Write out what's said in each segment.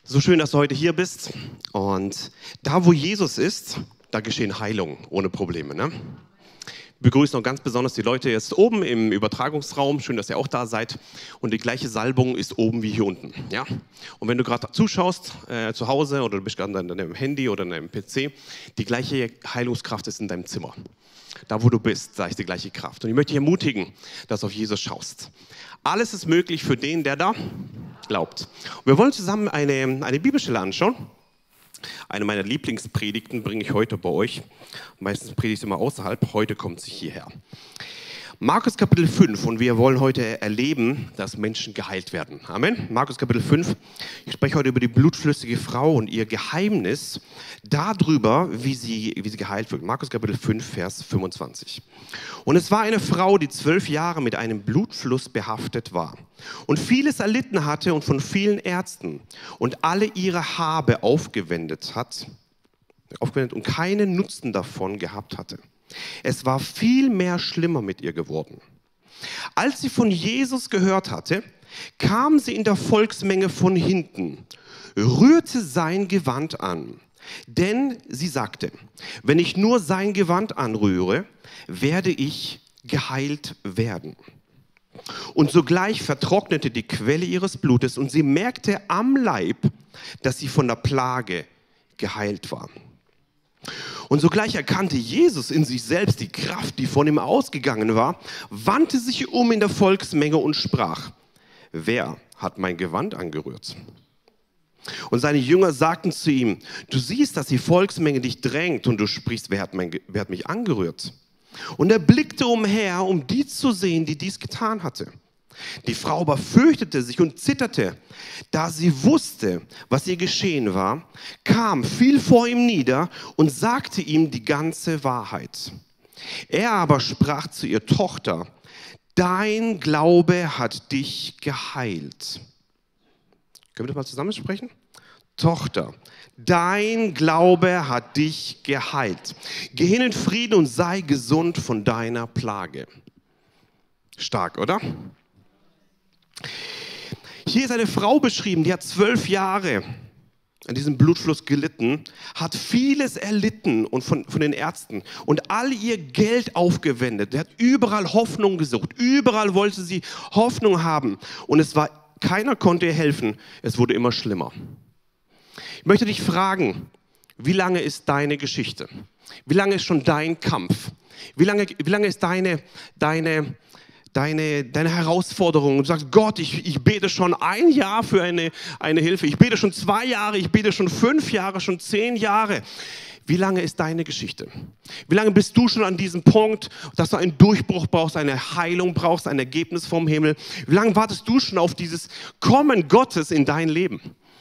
So schön, dass du heute hier bist. Und da, wo Jesus ist, da geschehen Heilungen ohne Probleme. Ne? Wir begrüßen auch ganz besonders die Leute jetzt oben im Übertragungsraum. Schön, dass ihr auch da seid. Und die gleiche Salbung ist oben wie hier unten. Ja? Und wenn du gerade zuschaust, zu Hause oder du bist gerade an deinem Handy oder an deinem PC, die gleiche Heilungskraft ist in deinem Zimmer. Da, wo du bist, da ist die gleiche Kraft. Und ich möchte dich ermutigen, dass du auf Jesus schaust. Alles ist möglich für den, der da glaubt. Und wir wollen zusammen eine Bibelstelle anschauen. Eine meiner Lieblingspredigten bringe ich heute bei euch. Meistens predige ich immer außerhalb, heute kommt sie hierher. Markus Kapitel 5 und wir wollen heute erleben, dass Menschen geheilt werden. Amen. Markus Kapitel 5. Ich spreche heute über die blutflüssige Frau und ihr Geheimnis darüber, wie sie geheilt wird. Markus Kapitel 5, Vers 25. Und es war eine Frau, die 12 Jahre mit einem Blutfluss behaftet war und vieles erlitten hatte und von vielen Ärzten und alle ihre Habe aufgewendet und keinen Nutzen davon gehabt hatte. Es war viel mehr schlimmer mit ihr geworden. Als sie von Jesus gehört hatte, kam sie in der Volksmenge von hinten, rührte sein Gewand an. Denn sie sagte, wenn ich nur sein Gewand anrühre, werde ich geheilt werden. Und sogleich vertrocknete die Quelle ihres Blutes und sie merkte am Leib, dass sie von der Plage geheilt war. Und sogleich erkannte Jesus in sich selbst die Kraft, die von ihm ausgegangen war, wandte sich um in der Volksmenge und sprach, wer hat mein Gewand angerührt? Und seine Jünger sagten zu ihm, du siehst, dass die Volksmenge dich drängt und du sprichst, wer hat mich angerührt? Und er blickte umher, um die zu sehen, die dies getan hatte. Die Frau aber fürchtete sich und zitterte. Da sie wusste, was ihr geschehen war, fiel vor ihm nieder und sagte ihm die ganze Wahrheit. Er aber sprach zu ihr, Tochter, dein Glaube hat dich geheilt. Können wir das mal zusammen sprechen? Tochter, dein Glaube hat dich geheilt. Geh hin in Frieden und sei gesund von deiner Plage. Stark, oder? Hier ist eine Frau beschrieben, die hat 12 Jahre an diesem Blutfluss gelitten, hat vieles erlitten und von den Ärzten und all ihr Geld aufgewendet. Sie hat überall Hoffnung gesucht, überall wollte sie Hoffnung haben und keiner konnte ihr helfen, es wurde immer schlimmer. Ich möchte dich fragen, wie lange ist deine Geschichte? Wie lange ist schon dein Kampf? Wie lange ist deine Herausforderung? Du sagst, Gott, ich bete schon 1 Jahr für eine Hilfe. Ich bete schon 2 Jahre, ich bete schon 5 Jahre, schon 10 Jahre. Wie lange ist deine Geschichte? Wie lange bist du schon an diesem Punkt, dass du einen Durchbruch brauchst, eine Heilung brauchst, ein Ergebnis vom Himmel? Wie lange wartest du schon auf dieses Kommen Gottes in dein Leben?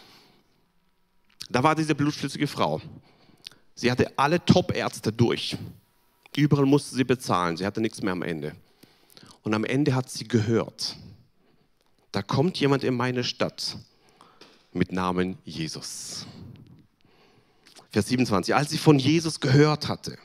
Da war diese blutflüssige Frau. Sie hatte alle Top-Ärzte durch. Überall musste sie bezahlen, sie hatte nichts mehr am Ende. Und am Ende hat sie gehört, da kommt jemand in meine Stadt mit Namen Jesus. Vers 27, als sie von Jesus gehört hatte.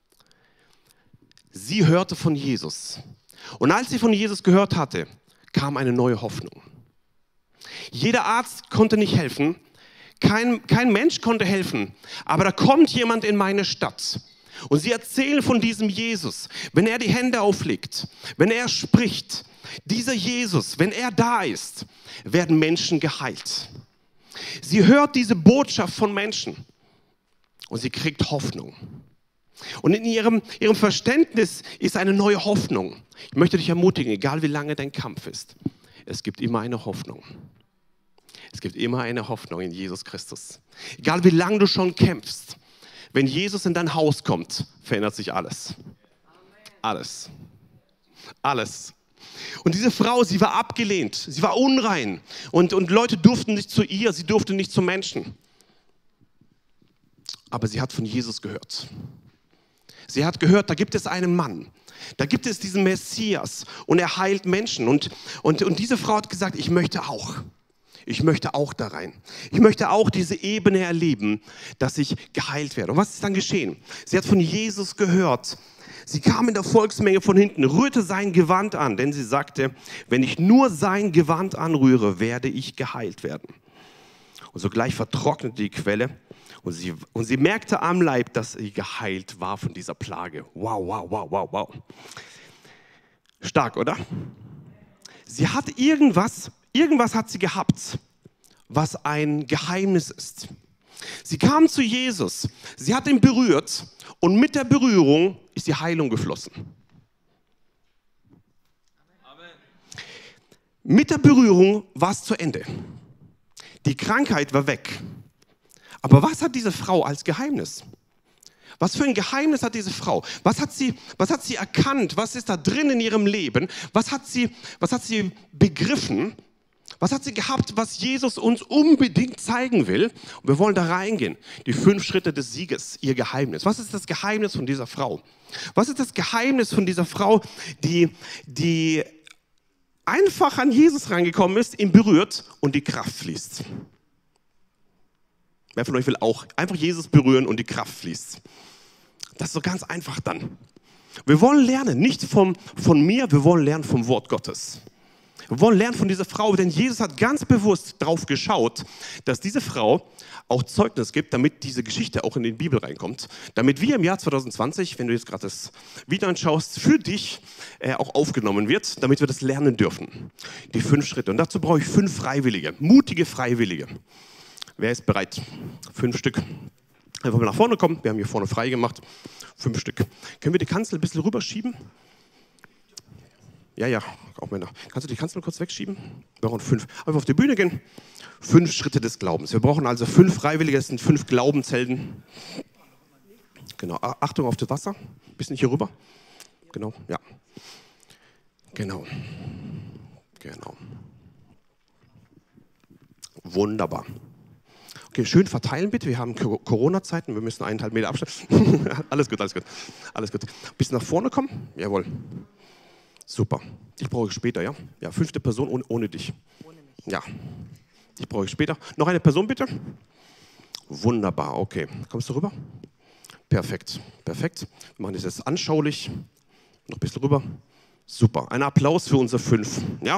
Sie hörte von Jesus. Und als sie von Jesus gehört hatte, kam eine neue Hoffnung. Jeder Arzt konnte nicht helfen, kein Mensch konnte helfen, aber da kommt jemand in meine Stadt. Und sie erzählen von diesem Jesus. Wenn er die Hände auflegt, wenn er spricht, dieser Jesus, wenn er da ist, werden Menschen geheilt. Sie hört diese Botschaft von Menschen und sie kriegt Hoffnung. Und in ihrem Verständnis ist eine neue Hoffnung. Ich möchte dich ermutigen, egal wie lange dein Kampf ist, es gibt immer eine Hoffnung. Es gibt immer eine Hoffnung in Jesus Christus. Egal wie lange du schon kämpfst, wenn Jesus in dein Haus kommt, verändert sich alles. Alles. Alles. Und diese Frau, sie war abgelehnt, sie war unrein. Und Leute durften nicht zu ihr, sie durfte nicht zu Menschen. Aber sie hat von Jesus gehört. Sie hat gehört, da gibt es einen Mann. Da gibt es diesen Messias und er heilt Menschen. Und diese Frau hat gesagt, ich möchte auch. Ich möchte auch da rein. Ich möchte auch diese Ebene erleben, dass ich geheilt werde. Und was ist dann geschehen? Sie hat von Jesus gehört. Sie kam in der Volksmenge von hinten, rührte sein Gewand an, denn sie sagte, wenn ich nur sein Gewand anrühre, werde ich geheilt werden. Und sogleich vertrocknete die Quelle und sie merkte am Leib, dass sie geheilt war von dieser Plage. Wow, wow, wow, wow, wow. Stark, oder? Sie hat irgendwas hat sie gehabt, was ein Geheimnis ist. Sie kam zu Jesus, sie hat ihn berührt und mit der Berührung ist die Heilung geflossen. Amen. Mit der Berührung war es zu Ende. Die Krankheit war weg. Aber was hat diese Frau als Geheimnis? Was für ein Geheimnis hat diese Frau? Was hat sie erkannt? Was ist da drin in ihrem Leben? Was hat sie begriffen? Was hat sie gehabt, was Jesus uns unbedingt zeigen will? Und wir wollen da reingehen. Die 5 Schritte des Sieges, ihr Geheimnis. Was ist das Geheimnis von dieser Frau? Was ist das Geheimnis von dieser Frau, die einfach an Jesus reingekommen ist, ihn berührt und die Kraft fließt? Wer von euch will auch einfach Jesus berühren und die Kraft fließt? Das ist so ganz einfach dann. Wir wollen lernen, nicht von mir, wir wollen lernen vom Wort Gottes. Wir wollen lernen von dieser Frau, denn Jesus hat ganz bewusst darauf geschaut, dass diese Frau auch Zeugnis gibt, damit diese Geschichte auch in die Bibel reinkommt. Damit wir im Jahr 2020, wenn du jetzt gerade das Video anschaust, für dich auch aufgenommen wird, damit wir das lernen dürfen. Die 5 Schritte. Und dazu brauche ich 5 Freiwillige, mutige Freiwillige. Wer ist bereit? 5 Stück. Einfach mal nach vorne kommen. Wir haben hier vorne frei gemacht. 5 Stück. Können wir die Kanzel ein bisschen rüberschieben? Ja, auch Männer. Kannst du die Kanzel kurz wegschieben? Wir brauchen 5. Einfach auf die Bühne gehen. 5 Schritte des Glaubens. Wir brauchen also 5 Freiwillige. Das sind 5 Glaubenshelden. Genau. Achtung auf das Wasser. Ein bisschen hier rüber. Genau. Ja. Genau. Wunderbar. Okay, schön verteilen bitte. Wir haben Corona-Zeiten. Wir müssen 1,5 Meter Abstand. Alles gut. Bisschen nach vorne kommen. Jawohl. Super. Dich brauche ich später, ja? Ja, 5. Person ohne dich. Ohne mich. Ja. Dich brauche ich später. Noch eine Person bitte. Wunderbar, okay. Kommst du rüber? Perfekt. Wir machen das jetzt anschaulich. Noch ein bisschen rüber. Super. Ein Applaus für unsere 5. Ja?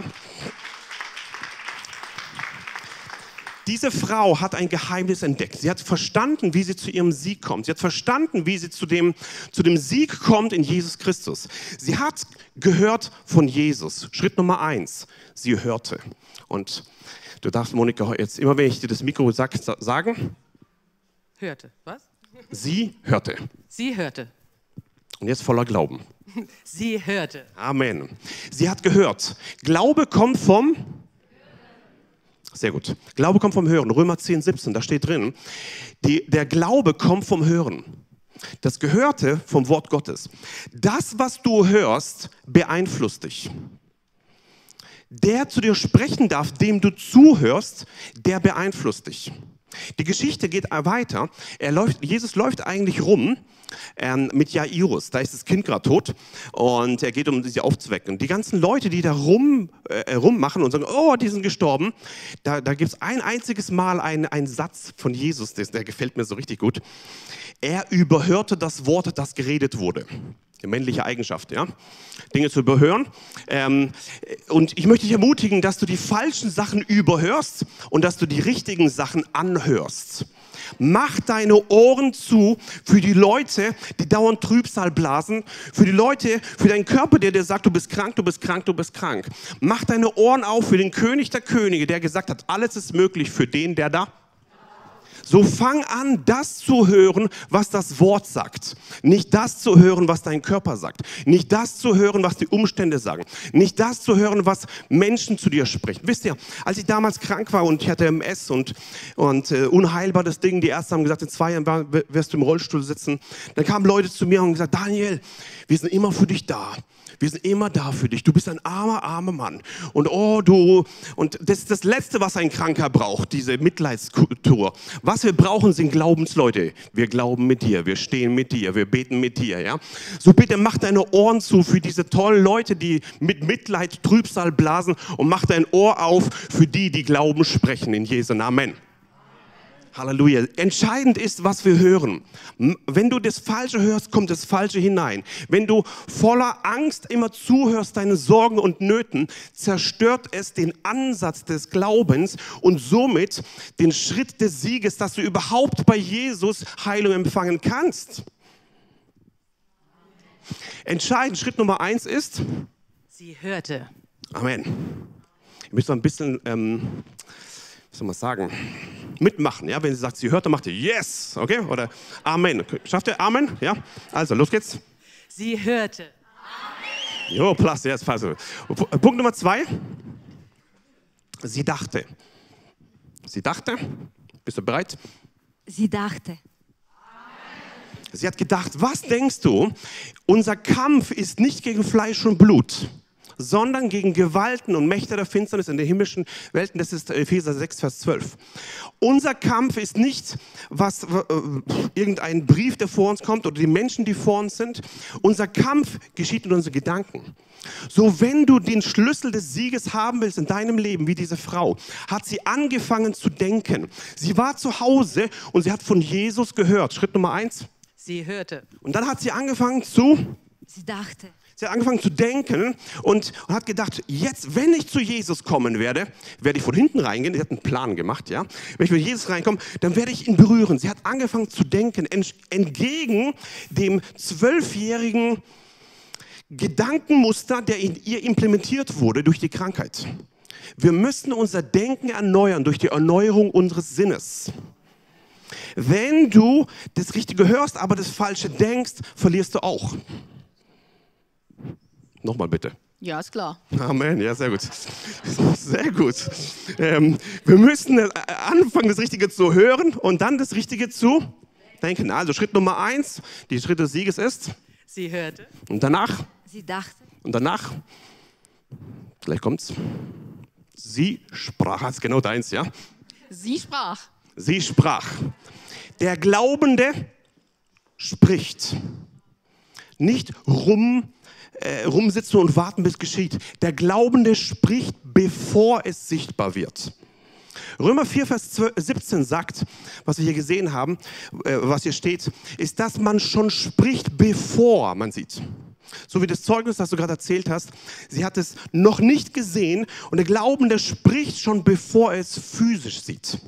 Diese Frau hat ein Geheimnis entdeckt. Sie hat verstanden, wie sie zu ihrem Sieg kommt. Sie hat verstanden, wie sie zu dem Sieg kommt in Jesus Christus. Sie hat gehört von Jesus. Schritt Nummer 1. Sie hörte. Und du darfst, Monika, jetzt immer, wenn ich dir das Mikro sage, sagen. Hörte. Was? Sie hörte. Sie hörte. Und jetzt voller Glauben. Sie hörte. Amen. Sie hat gehört. Glaube kommt vom... Sehr gut. Glaube kommt vom Hören. Römer 10, 17, da steht drin, der Glaube kommt vom Hören. Das Gehörte vom Wort Gottes. Das, was du hörst, beeinflusst dich. Der zu dir sprechen darf, dem du zuhörst, der beeinflusst dich. Die Geschichte geht weiter. Jesus läuft eigentlich rum mit Jairus. Da ist das Kind gerade tot und er geht, um sie aufzuwecken. Und die ganzen Leute, die da rummachen und sagen, oh, die sind gestorben, da gibt es ein einziges Mal einen Satz von Jesus, der gefällt mir so richtig gut. Er überhörte das Wort, das geredet wurde. Die männliche Eigenschaft, ja. Dinge zu überhören. Und ich möchte dich ermutigen, dass du die falschen Sachen überhörst und dass du die richtigen Sachen anhörst. Mach deine Ohren zu für die Leute, die dauernd Trübsal blasen, für die Leute, für deinen Körper, der dir sagt, du bist krank, du bist krank, du bist krank. Mach deine Ohren auf für den König der Könige, der gesagt hat, alles ist möglich für den, der da. So fang an, das zu hören, was das Wort sagt. Nicht das zu hören, was dein Körper sagt. Nicht das zu hören, was die Umstände sagen. Nicht das zu hören, was Menschen zu dir sprechen. Wisst ihr, als ich damals krank war und ich hatte MS und unheilbar das Ding, die Ärzte haben gesagt, in 2 Jahren wirst du im Rollstuhl sitzen. Dann kamen Leute zu mir und haben gesagt, Daniel, wir sind immer für dich da. Wir sind immer da für dich. Du bist ein armer Mann. Und das ist das Letzte, was ein Kranker braucht, diese Mitleidskultur. Was wir brauchen, sind Glaubensleute. Wir glauben mit dir, wir stehen mit dir, wir beten mit dir. Ja? So bitte mach deine Ohren zu für diese tollen Leute, die mit Mitleid Trübsal blasen und mach dein Ohr auf für die, die Glauben sprechen in Jesu Namen. Halleluja. Entscheidend ist, was wir hören. Wenn du das Falsche hörst, kommt das Falsche hinein. Wenn du voller Angst immer zuhörst, deine Sorgen und Nöten, zerstört es den Ansatz des Glaubens und somit den Schritt des Sieges, dass du überhaupt bei Jesus Heilung empfangen kannst. Entscheidend, Schritt Nummer 1 ist, Sie hörte. Amen. Ihr müsst noch ein bisschen, was soll man sagen, mitmachen. Ja? Wenn sie sagt, sie hört, dann macht ihr Yes, okay? Oder Amen. Schafft ihr Amen? Ja? Also, los geht's. Sie hörte. Jo, plus, ja, passt. Punkt Nummer 2. Sie dachte. Sie dachte. Bist du bereit? Sie dachte. Sie hat gedacht, was denkst du? Unser Kampf ist nicht gegen Fleisch und Blut, sondern gegen Gewalten und Mächte der Finsternis in den himmlischen Welten. Das ist Epheser 6, Vers 12. Unser Kampf ist nicht irgendein Brief, der vor uns kommt oder die Menschen, die vor uns sind. Unser Kampf geschieht in unseren Gedanken. So, wenn du den Schlüssel des Sieges haben willst in deinem Leben, wie diese Frau, hat sie angefangen zu denken. Sie war zu Hause und sie hat von Jesus gehört. Schritt Nummer 1. Sie hörte. Und dann hat sie angefangen zu... Sie dachte. Sie hat angefangen zu denken und hat gedacht, jetzt, wenn ich zu Jesus kommen werde, werde ich von hinten reingehen. Sie hat einen Plan gemacht, ja. Wenn ich mit Jesus reinkomme, dann werde ich ihn berühren. Sie hat angefangen zu denken, entgegen dem 12-jährigen Gedankenmuster, der in ihr implementiert wurde durch die Krankheit. Wir müssen unser Denken erneuern durch die Erneuerung unseres Sinnes. Wenn du das Richtige hörst, aber das Falsche denkst, verlierst du auch. Nochmal bitte. Ja, ist klar. Amen, ja, sehr gut. Sehr gut. Wir müssen anfangen, das Richtige zu hören und dann das Richtige zu denken. Also Schritt Nummer 1, die Schritt des Sieges ist. Sie hörte. Und danach. Sie dachte. Und danach. Gleich kommt's. Sie sprach. Das ist genau deins, ja? Sie sprach. Sie sprach. Der Glaubende spricht. Nicht rumsitzen und warten, bis es geschieht. Der Glaubende spricht, bevor es sichtbar wird. Römer 4, Vers 17 sagt, was wir hier gesehen haben, was hier steht, ist, dass man schon spricht, bevor man sieht. So wie das Zeugnis, das du gerade erzählt hast, sie hat es noch nicht gesehen und der Glaubende spricht schon, bevor er es physisch sieht.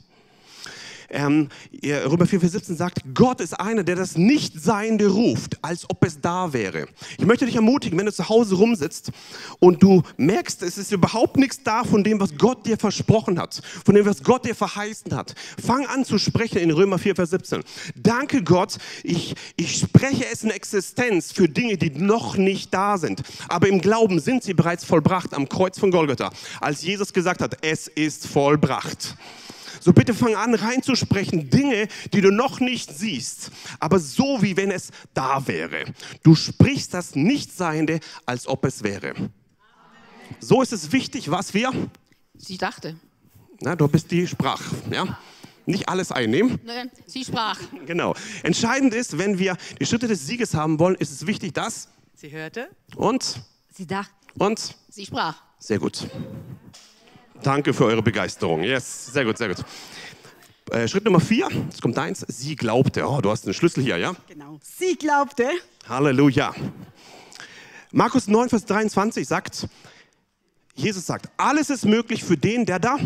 Römer 4, Vers 17 sagt, Gott ist einer, der das Nichtseiende ruft, als ob es da wäre. Ich möchte dich ermutigen, wenn du zu Hause rumsitzt und du merkst, es ist überhaupt nichts da von dem, was Gott dir versprochen hat, von dem, was Gott dir verheißen hat. Fang an zu sprechen in Römer 4, Vers 17. Danke Gott, ich spreche es in Existenz für Dinge, die noch nicht da sind. Aber im Glauben sind sie bereits vollbracht am Kreuz von Golgatha, als Jesus gesagt hat, es ist vollbracht. So bitte fang an reinzusprechen, Dinge, die du noch nicht siehst, aber so wie wenn es da wäre. Du sprichst das Nichtseiende, als ob es wäre. So ist es wichtig, was wir... Sie dachte. Na, du bist die Sprach, ja? Nicht alles einnehmen. Nein, sie sprach. Genau. Entscheidend ist, wenn wir die Schritte des Sieges haben wollen, ist es wichtig, dass... Sie hörte. Und? Sie dachte. Und? Sie sprach. Sehr gut. Danke für eure Begeisterung. Yes, sehr gut, sehr gut. Schritt Nummer 4, jetzt kommt deins. Sie glaubte. Oh, du hast einen Schlüssel hier, ja? Genau. Sie glaubte. Halleluja. Markus 9, Vers 23 sagt, Jesus sagt, alles ist möglich für den, der da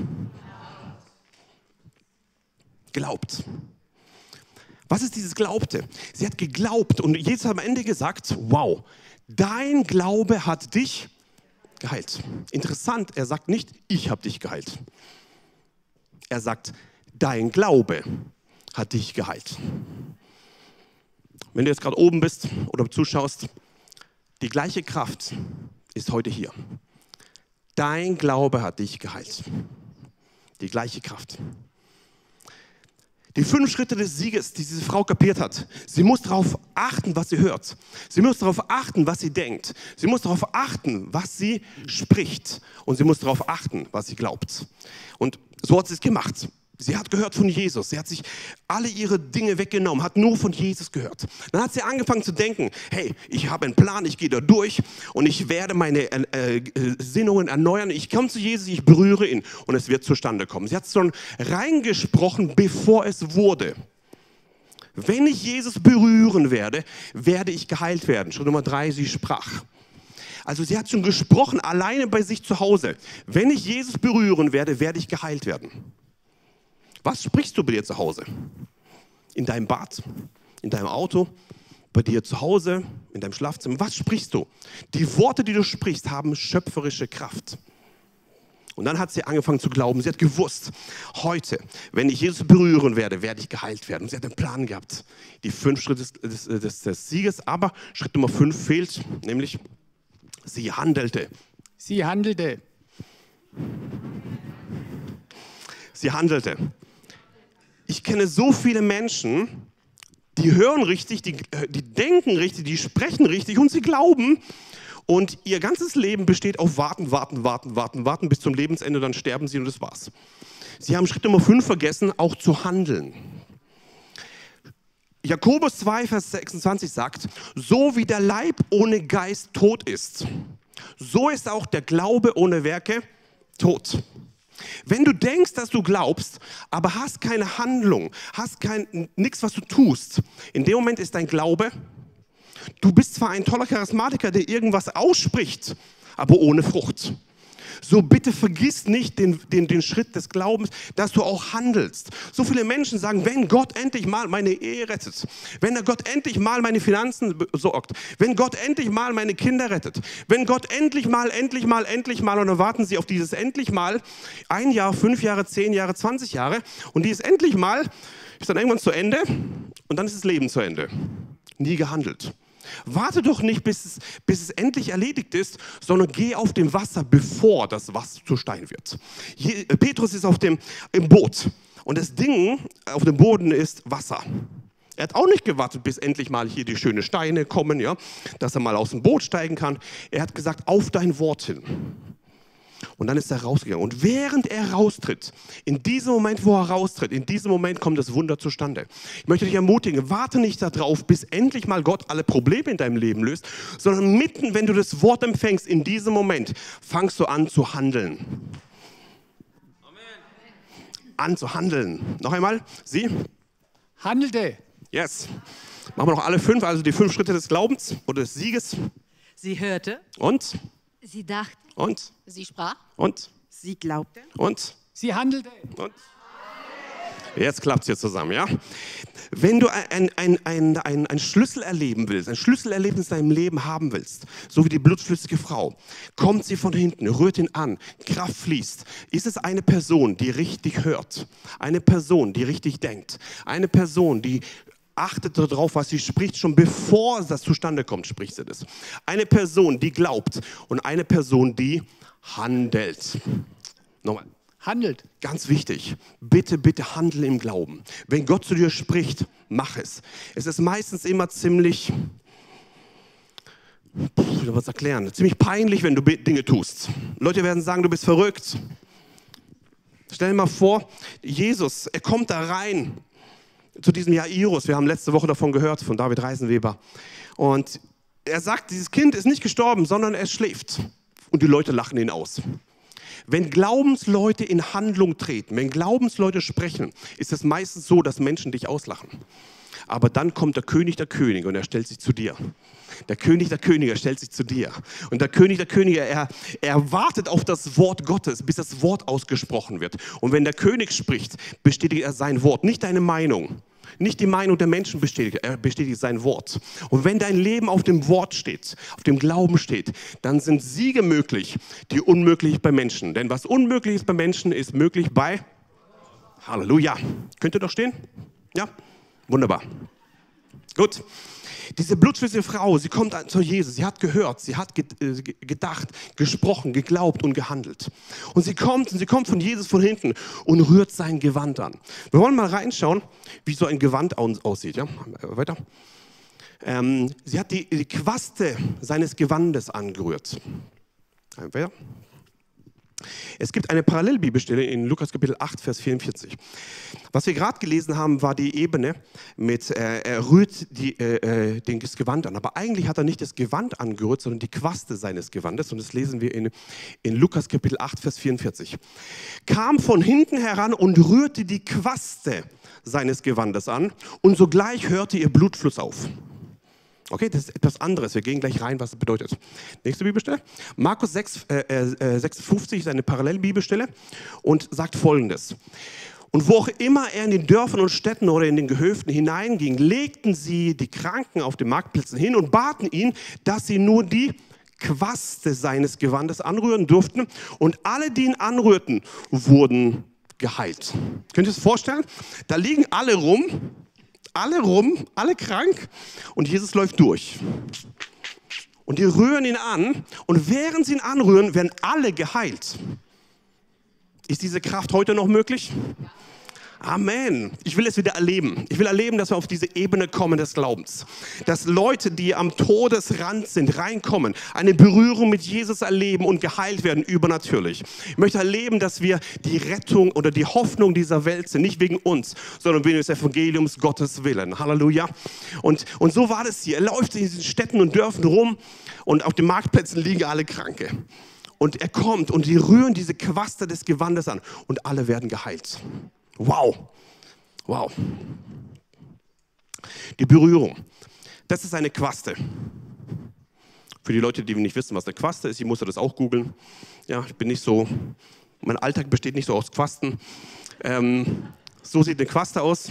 glaubt. Was ist dieses Glaubte? Sie hat geglaubt und Jesus hat am Ende gesagt, wow, dein Glaube hat dich geheilt. Interessant, er sagt nicht, ich habe dich geheilt. Er sagt, dein Glaube hat dich geheilt. Wenn du jetzt gerade oben bist oder zuschaust, die gleiche Kraft ist heute hier. Dein Glaube hat dich geheilt. Die gleiche Kraft. Die 5 Schritte des Sieges, die diese Frau kapiert hat. Sie muss darauf achten, was sie hört. Sie muss darauf achten, was sie denkt. Sie muss darauf achten, was sie spricht. Und sie muss darauf achten, was sie glaubt. Und so hat sie es gemacht. Sie hat gehört von Jesus. Sie hat sich alle ihre Dinge weggenommen, hat nur von Jesus gehört. Dann hat sie angefangen zu denken, hey, ich habe einen Plan, ich gehe da durch und ich werde meine Sinnungen erneuern. Ich komme zu Jesus, ich berühre ihn und es wird zustande kommen. Sie hat schon reingesprochen, bevor es wurde. Wenn ich Jesus berühren werde, werde ich geheilt werden. Schritt Nummer 3, sie sprach. Also sie hat schon gesprochen, alleine bei sich zu Hause. Wenn ich Jesus berühren werde, werde ich geheilt werden. Was sprichst du bei dir zu Hause? In deinem Bad, in deinem Auto, bei dir zu Hause, in deinem Schlafzimmer? Was sprichst du? Die Worte, die du sprichst, haben schöpferische Kraft. Und dann hat sie angefangen zu glauben. Sie hat gewusst, heute, wenn ich Jesus berühren werde, werde ich geheilt werden. Und sie hat einen Plan gehabt. Die 5 Schritte des Sieges. Aber Schritt Nummer 5 fehlt, nämlich sie handelte. Sie handelte. Sie handelte. Ich kenne so viele Menschen, die hören richtig, die denken richtig, die sprechen richtig und sie glauben. Und ihr ganzes Leben besteht auf Warten, Warten, Warten, Warten, Warten bis zum Lebensende, dann sterben sie und das war's. Sie haben Schritt Nummer 5 vergessen, auch zu handeln. Jakobus 2, Vers 26 sagt, so wie der Leib ohne Geist tot ist, so ist auch der Glaube ohne Werke tot. Wenn du denkst, dass du glaubst, aber hast keine Handlung, hast nichts, was du tust, in dem Moment ist dein Glaube, du bist zwar ein toller Charismatiker, der irgendwas ausspricht, aber ohne Frucht. So bitte vergiss nicht den Schritt des Glaubens, dass du auch handelst. So viele Menschen sagen, wenn Gott endlich mal meine Ehe rettet, wenn Gott endlich mal meine Finanzen sorgt, wenn Gott endlich mal meine Kinder rettet, wenn Gott endlich mal, und dann warten sie auf dieses endlich mal 1 Jahr, 5 Jahre, 10 Jahre, 20 Jahre und dieses endlich mal ist dann irgendwann zu Ende und dann ist das Leben zu Ende. Nie gehandelt. Warte doch nicht, bis es endlich erledigt ist, sondern geh auf dem Wasser, bevor das Wasser zu Stein wird. Petrus ist im Boot und das Ding auf dem Boden ist Wasser. Er hat auch nicht gewartet, bis endlich mal hier die schönen Steine kommen, ja, dass er mal aus dem Boot steigen kann. Er hat gesagt, auf dein Wort hin. Und dann ist er rausgegangen. Und während er raustritt, in diesem Moment, wo er raustritt, in diesem Moment kommt das Wunder zustande. Ich möchte dich ermutigen, warte nicht darauf, bis endlich mal Gott alle Probleme in deinem Leben löst, sondern mitten, wenn du das Wort empfängst, in diesem Moment, fangst du an zu handeln. Amen. An zu handeln. Noch einmal, sie? Handelte. Yes. Machen wir noch alle 5, also die 5 Schritte des Glaubens oder des Sieges. Sie hörte. Und? Sie dachte. Und? Sie sprach. Und? Sie glaubte. Und? Sie handelte. Und? Jetzt klappt es hier zusammen, ja? Wenn du ein Schlüssel erleben willst, ein Schlüsselerlebnis in deinem Leben haben willst, so wie die blutflüssige Frau, kommt sie von hinten, rührt ihn an, Kraft fließt. Ist es eine Person, die richtig hört? Eine Person, die richtig denkt? Eine Person, die achtet darauf, was sie spricht, schon bevor das zustande kommt, spricht sie das. Eine Person, die glaubt und eine Person, die handelt. Nochmal. Handelt. Ganz wichtig, bitte, bitte handle im Glauben. Wenn Gott zu dir spricht, mach es. Es ist meistens immer ziemlich, wie soll man es erklären, ziemlich peinlich, wenn du Dinge tust. Leute werden sagen, du bist verrückt. Stell dir mal vor, Jesus, er kommt da rein zu diesem Jairus. Wir haben letzte Woche davon gehört, von David Reisenweber. Und er sagt, dieses Kind ist nicht gestorben, sondern es schläft. Und die Leute lachen ihn aus. Wenn Glaubensleute in Handlung treten, wenn Glaubensleute sprechen, ist es meistens so, dass Menschen dich auslachen. Aber dann kommt der König der Könige und er stellt sich zu dir. Der König der Könige stellt sich zu dir. Und der König der Könige, er wartet auf das Wort Gottes, bis das Wort ausgesprochen wird. Und wenn der König spricht, bestätigt er sein Wort, nicht deine Meinung. Nicht die Meinung der Menschen bestätigt, er bestätigt sein Wort. Und wenn dein Leben auf dem Wort steht, auf dem Glauben steht, dann sind Siege möglich, die unmöglich bei Menschen. Denn was unmöglich ist bei Menschen, ist möglich bei Halleluja. Könnt ihr doch stehen? Ja? Wunderbar. Gut. Diese blutflüssige Frau, sie kommt zu Jesus, sie hat gehört, sie hat gedacht, gesprochen, geglaubt und gehandelt. Und sie kommt von Jesus von hinten und rührt sein Gewand an. Wir wollen mal reinschauen, wie so ein Gewand aussieht. Ja? Weiter. Sie hat die Quaste seines Gewandes angerührt. Weiter. Es gibt eine Parallelbibelstelle in Lukas Kapitel 8, Vers 44. Was wir gerade gelesen haben, war die Ebene mit, er rührt das Gewand an. Aber eigentlich hat er nicht das Gewand angerührt, sondern die Quaste seines Gewandes. Und das lesen wir in Lukas Kapitel 8, Vers 44. Kam von hinten heran und rührte die Quaste seines Gewandes an und sogleich hörte ihr Blutfluss auf. Okay, das ist etwas anderes. Wir gehen gleich rein, was das bedeutet. Nächste Bibelstelle. Markus 6, 56 ist eine Parallelbibelstelle und sagt Folgendes. Und wo auch immer er in den Dörfern und Städten oder in den Gehöften hineinging, legten sie die Kranken auf den Marktplätzen hin und baten ihn, dass sie nur die Quaste seines Gewandes anrühren durften. Und alle, die ihn anrührten, wurden geheilt. Könnt ihr es vorstellen? Da liegen alle rum, alle krank und Jesus läuft durch. Und die rühren ihn an und während sie ihn anrühren, werden alle geheilt. Ist diese Kraft heute noch möglich? Amen. Ich will es wieder erleben. Ich will erleben, dass wir auf diese Ebene kommen des Glaubens. Dass Leute, die am Todesrand sind, reinkommen, eine Berührung mit Jesus erleben und geheilt werden, übernatürlich. Ich möchte erleben, dass wir die Rettung oder die Hoffnung dieser Welt sind. Nicht wegen uns, sondern wegen des Evangeliums Gottes Willen. Halleluja. Und so war das hier. Er läuft in diesen Städten und Dörfern rum und auf den Marktplätzen liegen alle Kranke. Und er kommt und die rühren diese Quaste des Gewandes an und alle werden geheilt. Wow, wow. Die Berührung, das ist eine Quaste. Für die Leute, die nicht wissen, was eine Quaste ist, ich musste das auch googeln. Ja, ich bin nicht so, mein Alltag besteht nicht so aus Quasten. So sieht eine Quaste aus.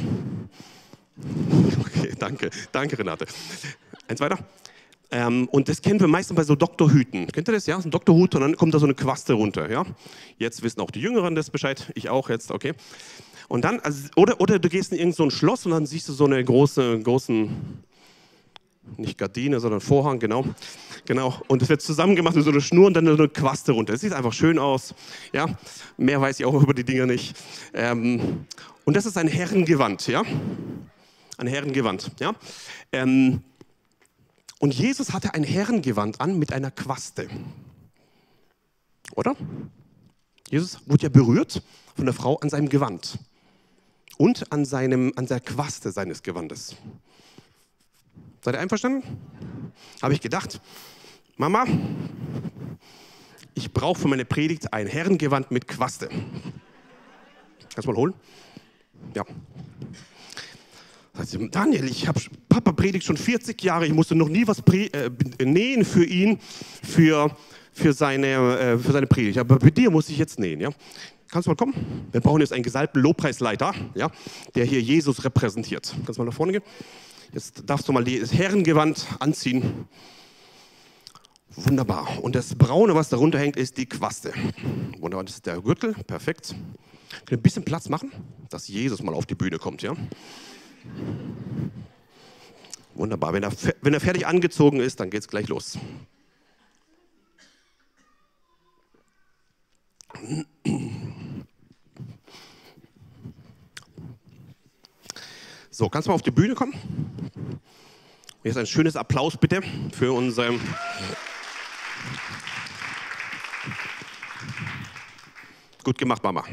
Okay, danke Renate. Eins weiter. Und das kennen wir meistens bei so Doktorhüten. Kennt ihr das? Ja, so ein Doktorhut und dann kommt da so eine Quaste runter. Ja? Jetzt wissen auch die Jüngeren das Bescheid. Ich auch jetzt, okay. Und dann, oder du gehst in irgend so ein Schloss und dann siehst du so eine großen, nicht Gardine, sondern Vorhang, genau. Und es wird zusammengemacht mit so einer Schnur und dann so eine Quaste runter. Das sieht einfach schön aus. Ja? Mehr weiß ich auch über die Dinger nicht. Und das ist ein Herrengewand. Ja? Ein Herrengewand. Ja? Und Jesus hatte ein Herrengewand an mit einer Quaste. Oder? Jesus wurde ja berührt von der Frau an seinem Gewand. Und an der Quaste seines Gewandes. Seid ihr einverstanden? Habe ich gedacht, Mama, ich brauche für meine Predigt ein Herrengewand mit Quaste. Kannst du mal holen? Ja. Daniel, Papa predigt schon 40 Jahre, ich musste noch nie was nähen für ihn, für seine Predigt. Aber bei dir muss ich jetzt nähen. Ja? Kannst du mal kommen? Wir brauchen jetzt einen gesalbten Lobpreisleiter, ja, der hier Jesus repräsentiert. Kannst du mal nach vorne gehen? Jetzt darfst du mal das Herrengewand anziehen. Wunderbar. Und das Braune, was darunter hängt, ist die Quaste. Wunderbar, das ist der Gürtel. Perfekt. Können wir ein bisschen Platz machen, dass Jesus mal auf die Bühne kommt, ja? Wunderbar. Wenn er fertig angezogen ist, dann geht es gleich los. So, kannst du mal auf die Bühne kommen? Jetzt ein schönes Applaus bitte für unseren... Gut gemacht, Mama.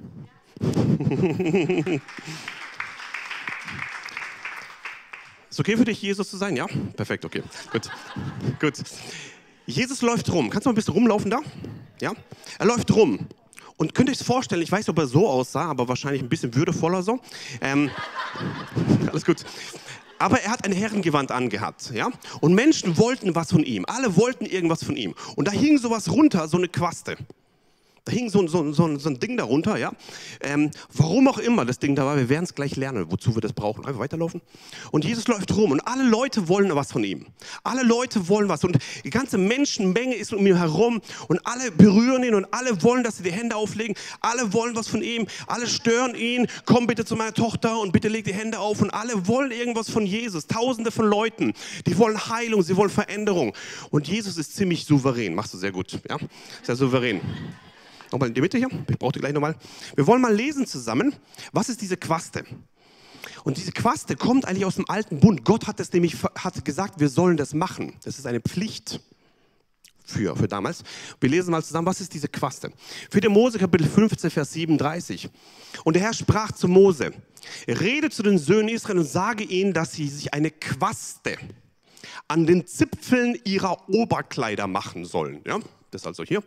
Ist okay für dich, Jesus zu sein? Ja? Perfekt, okay. Gut. Jesus läuft rum. Kannst du mal ein bisschen rumlaufen da? Ja? Er läuft rum. Und könnt ihr euch vorstellen, ich weiß nicht, ob er so aussah, aber wahrscheinlich ein bisschen würdevoller so. Alles gut. Aber er hat ein Herrengewand angehabt. Ja? Und Menschen wollten was von ihm. Alle wollten irgendwas von ihm. Und da hing sowas runter, so eine Quaste. Da hing so ein Ding darunter, ja. Warum auch immer das Ding da war, wir werden es gleich lernen, wozu wir das brauchen. Einfach weiterlaufen. Und Jesus läuft rum und alle Leute wollen was von ihm. Alle Leute wollen was und die ganze Menschenmenge ist um ihn herum und alle berühren ihn und alle wollen, dass sie die Hände auflegen. Alle wollen was von ihm, alle stören ihn. Komm bitte zu meiner Tochter und bitte leg die Hände auf. Und alle wollen irgendwas von Jesus. Tausende von Leuten, die wollen Heilung, sie wollen Veränderung. Und Jesus ist ziemlich souverän. Machst du sehr gut, ja? Sehr souverän. Nochmal in die Mitte hier, ich brauche die gleich nochmal. Wir wollen mal lesen zusammen, was ist diese Quaste? Und diese Quaste kommt eigentlich aus dem alten Bund. Gott hat gesagt, wir sollen das machen. Das ist eine Pflicht für damals. Wir lesen mal zusammen, was ist diese Quaste? 4. Mose, Kapitel 15, Vers 37. Und der Herr sprach zu Mose, rede zu den Söhnen Israel und sage ihnen, dass sie sich eine Quaste an den Zipfeln ihrer Oberkleider machen sollen. Ja, das ist also hier.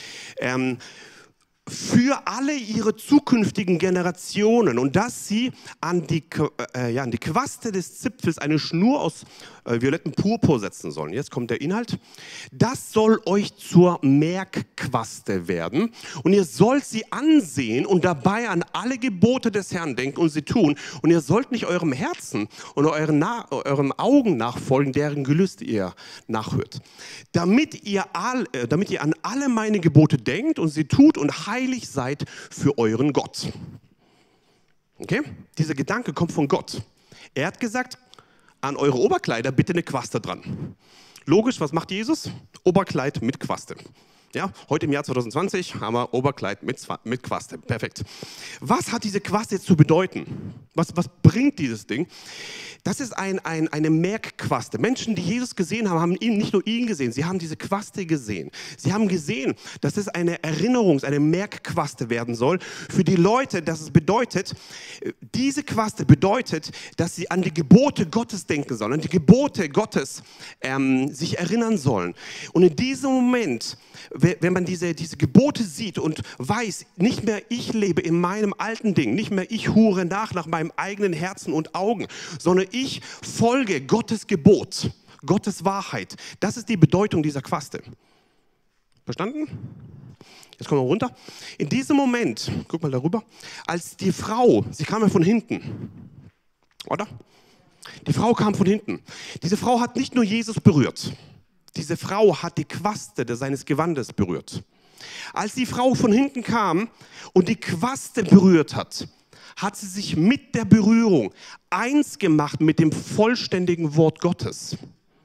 Für alle ihre zukünftigen Generationen und dass sie an die Quaste des Zipfels eine Schnur aus violettem Purpur setzen sollen. Jetzt kommt der Inhalt. Das soll euch zur Merkquaste werden und ihr sollt sie ansehen und dabei an alle Gebote des Herrn denken und sie tun. Und ihr sollt nicht eurem Herzen und euren Augen nachfolgen, deren Gelüste ihr nachhört. Damit ihr an alle meine Gebote denkt und sie tut und heilig seid für euren Gott. Okay? Dieser Gedanke kommt von Gott. Er hat gesagt, an eure Oberkleider bitte eine Quaste dran. Logisch, was macht Jesus? Oberkleid mit Quaste. Ja, heute im Jahr 2020 haben wir Oberkleid mit Quaste. Perfekt. Was hat diese Quaste jetzt zu bedeuten? Was bringt dieses Ding? Das ist eine Merkquaste. Menschen, die Jesus gesehen haben, haben nicht nur ihn gesehen, sie haben diese Quaste gesehen. Sie haben gesehen, dass es eine eine Merkquaste werden soll für die Leute, dass es bedeutet, diese Quaste bedeutet, dass sie an die Gebote Gottes denken sollen, an die Gebote Gottes sich erinnern sollen. Und in diesem Moment, wenn man diese Gebote sieht und weiß, nicht mehr ich lebe in meinem alten Ding, nicht mehr ich hure nach meinem eigenen Herzen und Augen, sondern ich folge Gottes Gebot, Gottes Wahrheit. Das ist die Bedeutung dieser Quaste. Verstanden? Jetzt kommen wir runter. In diesem Moment, guck mal darüber, als die Frau, sie kam ja von hinten, oder? Die Frau kam von hinten. Diese Frau hat nicht nur Jesus berührt. Diese Frau hat die Quaste seines Gewandes berührt. Als die Frau von hinten kam und die Quaste berührt hat, hat sie sich mit der Berührung eins gemacht mit dem vollständigen Wort Gottes.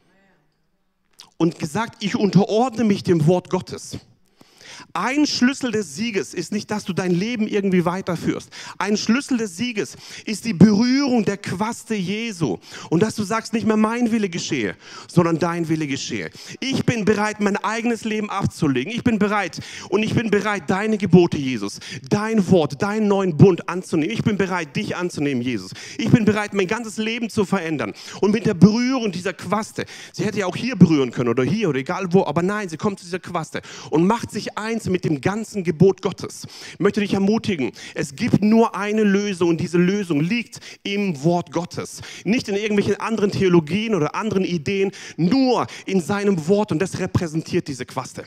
Und gesagt, ich unterordne mich dem Wort Gottes. Ein Schlüssel des Sieges ist nicht, dass du dein Leben irgendwie weiterführst. Ein Schlüssel des Sieges ist die Berührung der Quaste Jesu. Und dass du sagst, nicht mehr mein Wille geschehe, sondern dein Wille geschehe. Ich bin bereit, mein eigenes Leben abzulegen. Ich bin bereit, deine Gebote, Jesus, dein Wort, deinen neuen Bund anzunehmen. Ich bin bereit, dich anzunehmen, Jesus. Ich bin bereit, mein ganzes Leben zu verändern. Und mit der Berührung dieser Quaste, sie hätte ja auch hier berühren können oder hier oder egal wo, aber nein, sie kommt zu dieser Quaste und macht sich eins mit dem ganzen Gebot Gottes. Ich möchte dich ermutigen, es gibt nur eine Lösung und diese Lösung liegt im Wort Gottes. Nicht in irgendwelchen anderen Theologien oder anderen Ideen, nur in seinem Wort und das repräsentiert diese Quaste.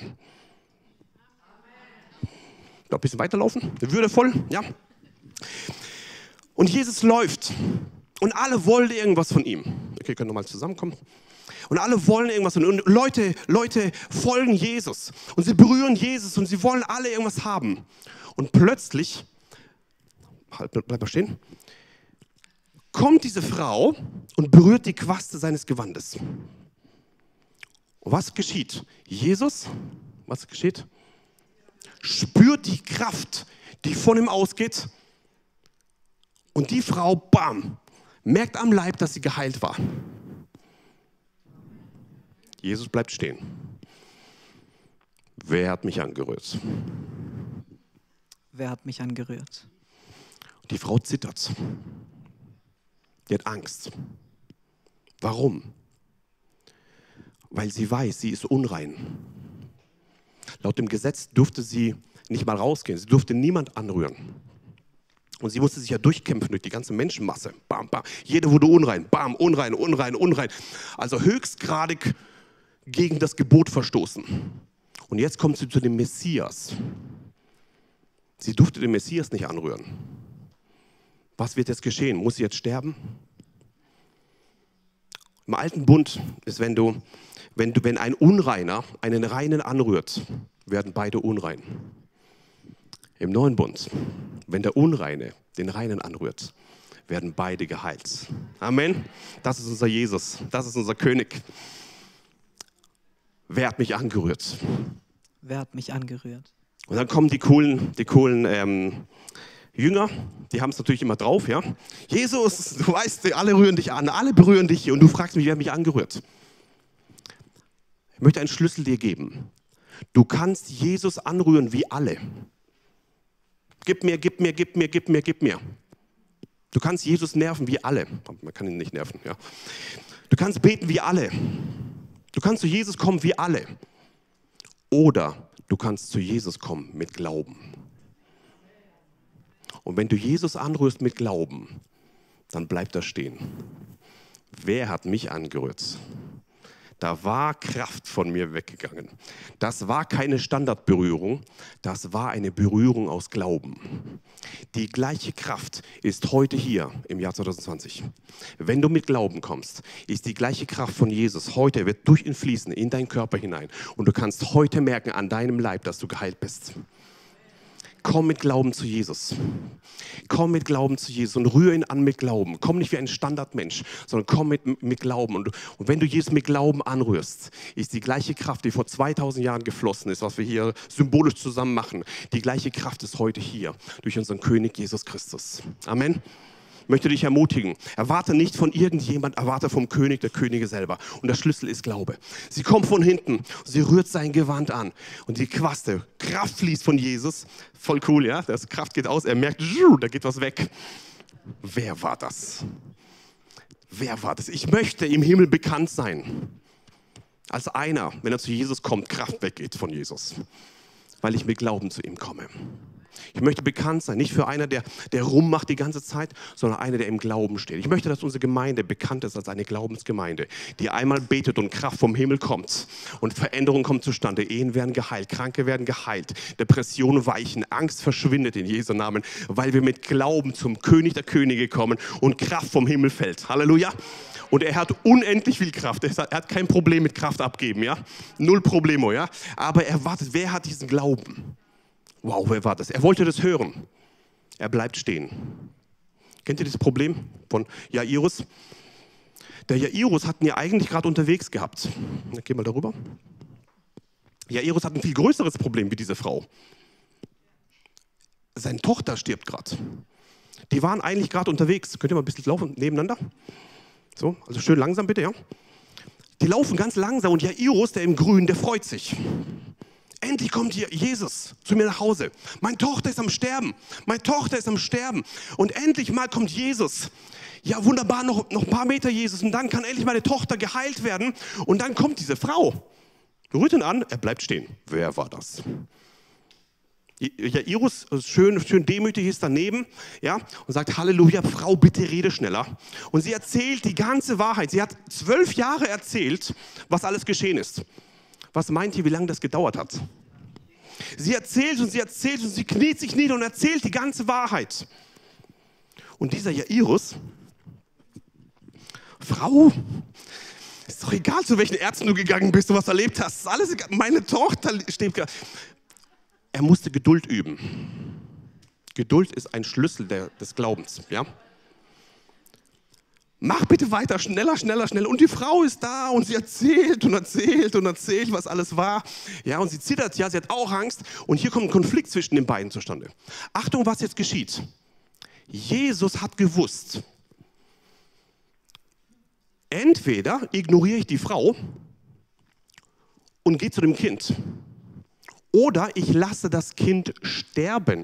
Noch ein bisschen weiterlaufen, würdevoll, ja. Und Jesus läuft und alle wollen irgendwas von ihm. Okay, können wir nochmal zusammenkommen. Und alle wollen irgendwas. Und Leute folgen Jesus. Und sie berühren Jesus und sie wollen alle irgendwas haben. Und plötzlich, bleib mal stehen, kommt diese Frau und berührt die Quaste seines Gewandes. Und was geschieht? Jesus, was geschieht? Spürt die Kraft, die von ihm ausgeht. Und die Frau, bam, merkt am Leib, dass sie geheilt war. Jesus bleibt stehen. Wer hat mich angerührt? Wer hat mich angerührt? Die Frau zittert. Die hat Angst. Warum? Weil sie weiß, sie ist unrein. Laut dem Gesetz durfte sie nicht mal rausgehen. Sie durfte niemand anrühren. Und sie musste sich ja durchkämpfen durch die ganze Menschenmasse. Bam, bam. Jeder wurde unrein. Bam, unrein, unrein, unrein. Also höchstgradig gegen das Gebot verstoßen. Und jetzt kommt sie zu dem Messias. Sie durfte den Messias nicht anrühren. Was wird jetzt geschehen? Muss sie jetzt sterben? Im alten Bund ist, wenn ein Unreiner einen Reinen anrührt, werden beide unrein. Im neuen Bund, wenn der Unreine den Reinen anrührt, werden beide geheilt. Amen. Das ist unser Jesus. Das ist unser König. Wer hat mich angerührt? Wer hat mich angerührt? Und dann kommen die coolen Jünger, die haben es natürlich immer drauf, ja. Jesus, du weißt, alle rühren dich an, alle berühren dich und du fragst mich, wer hat mich angerührt? Ich möchte einen Schlüssel dir geben. Du kannst Jesus anrühren wie alle. Gib mir, gib mir, gib mir, gib mir, gib mir. Du kannst Jesus nerven wie alle. Man kann ihn nicht nerven, ja. Du kannst beten wie alle. Du kannst zu Jesus kommen wie alle. Oder du kannst zu Jesus kommen mit Glauben. Und wenn du Jesus anrührst mit Glauben, dann bleibt er stehen. Wer hat mich angerührt? Da war Kraft von mir weggegangen. Das war keine Standardberührung, das war eine Berührung aus Glauben. Die gleiche Kraft ist heute hier im Jahr 2020. Wenn du mit Glauben kommst, ist die gleiche Kraft von Jesus heute, wird durch ihn fließen in deinen Körper hinein. Und du kannst heute merken an deinem Leib, dass du geheilt bist. Komm mit Glauben zu Jesus. Komm mit Glauben zu Jesus und rühre ihn an mit Glauben. Komm nicht wie ein Standardmensch, sondern komm mit Glauben. Und wenn du Jesus mit Glauben anrührst, ist die gleiche Kraft, die vor 2000 Jahren geflossen ist, was wir hier symbolisch zusammen machen, die gleiche Kraft ist heute hier durch unseren König Jesus Christus. Amen. Ich möchte dich ermutigen, erwarte nicht von irgendjemand, erwarte vom König der Könige selber. Und der Schlüssel ist Glaube. Sie kommt von hinten, sie rührt sein Gewand an und die Quaste, Kraft fließt von Jesus. Voll cool, ja? Das Kraft geht aus, er merkt, da geht was weg. Wer war das? Wer war das? Ich möchte im Himmel bekannt sein. Als einer, wenn er zu Jesus kommt, Kraft weggeht von Jesus. Weil ich mit Glauben zu ihm komme. Ich möchte bekannt sein, nicht für einer, der rummacht die ganze Zeit, sondern einer, der im Glauben steht. Ich möchte, dass unsere Gemeinde bekannt ist als eine Glaubensgemeinde, die einmal betet und Kraft vom Himmel kommt und Veränderung kommt zustande. Ehen werden geheilt, Kranke werden geheilt, Depressionen weichen, Angst verschwindet in Jesu Namen, weil wir mit Glauben zum König der Könige kommen und Kraft vom Himmel fällt. Halleluja! Und er hat unendlich viel Kraft. Er hat kein Problem mit Kraft abgeben, ja? Null Problemo, ja? Aber er wartet, wer hat diesen Glauben? Wow, wer war das? Er wollte das hören. Er bleibt stehen. Kennt ihr das Problem von Jairus? Der Jairus hat ihn ja eigentlich gerade unterwegs gehabt. Geh mal darüber. Jairus hat ein viel größeres Problem wie diese Frau. Seine Tochter stirbt gerade. Die waren eigentlich gerade unterwegs. Könnt ihr mal ein bisschen laufen nebeneinander? So, also schön langsam bitte, ja? Die laufen ganz langsam und Jairus, der im Grün, der freut sich. Endlich kommt hier Jesus zu mir nach Hause. Meine Tochter ist am Sterben. Meine Tochter ist am Sterben. Und endlich mal kommt Jesus. Ja, wunderbar, noch ein paar Meter Jesus. Und dann kann endlich meine Tochter geheilt werden. Und dann kommt diese Frau. Rührt ihn an, er bleibt stehen. Wer war das? Jairus, schön demütig, ist daneben, ja, und sagt, Halleluja, Frau, bitte rede schneller. Und sie erzählt die ganze Wahrheit. Sie hat 12 Jahre erzählt, was alles geschehen ist. Was meint ihr, wie lange das gedauert hat? Sie erzählt und sie kniet sich nieder und erzählt die ganze Wahrheit. Und dieser Jairus, Frau, ist doch egal, zu welchen Ärzten du gegangen bist, du was erlebt hast. Ist alles egal. Meine Tochter steht gerade. Er musste Geduld üben. Geduld ist ein Schlüssel des Glaubens, ja? Mach bitte weiter, schneller, schneller, schneller. Und die Frau ist da und sie erzählt und erzählt und erzählt, was alles war. Ja, und sie zittert, ja, sie hat auch Angst. Und hier kommt ein Konflikt zwischen den beiden zustande. Achtung, was jetzt geschieht. Jesus hat gewusst, entweder ignoriere ich die Frau und gehe zu dem Kind, oder ich lasse das Kind sterben.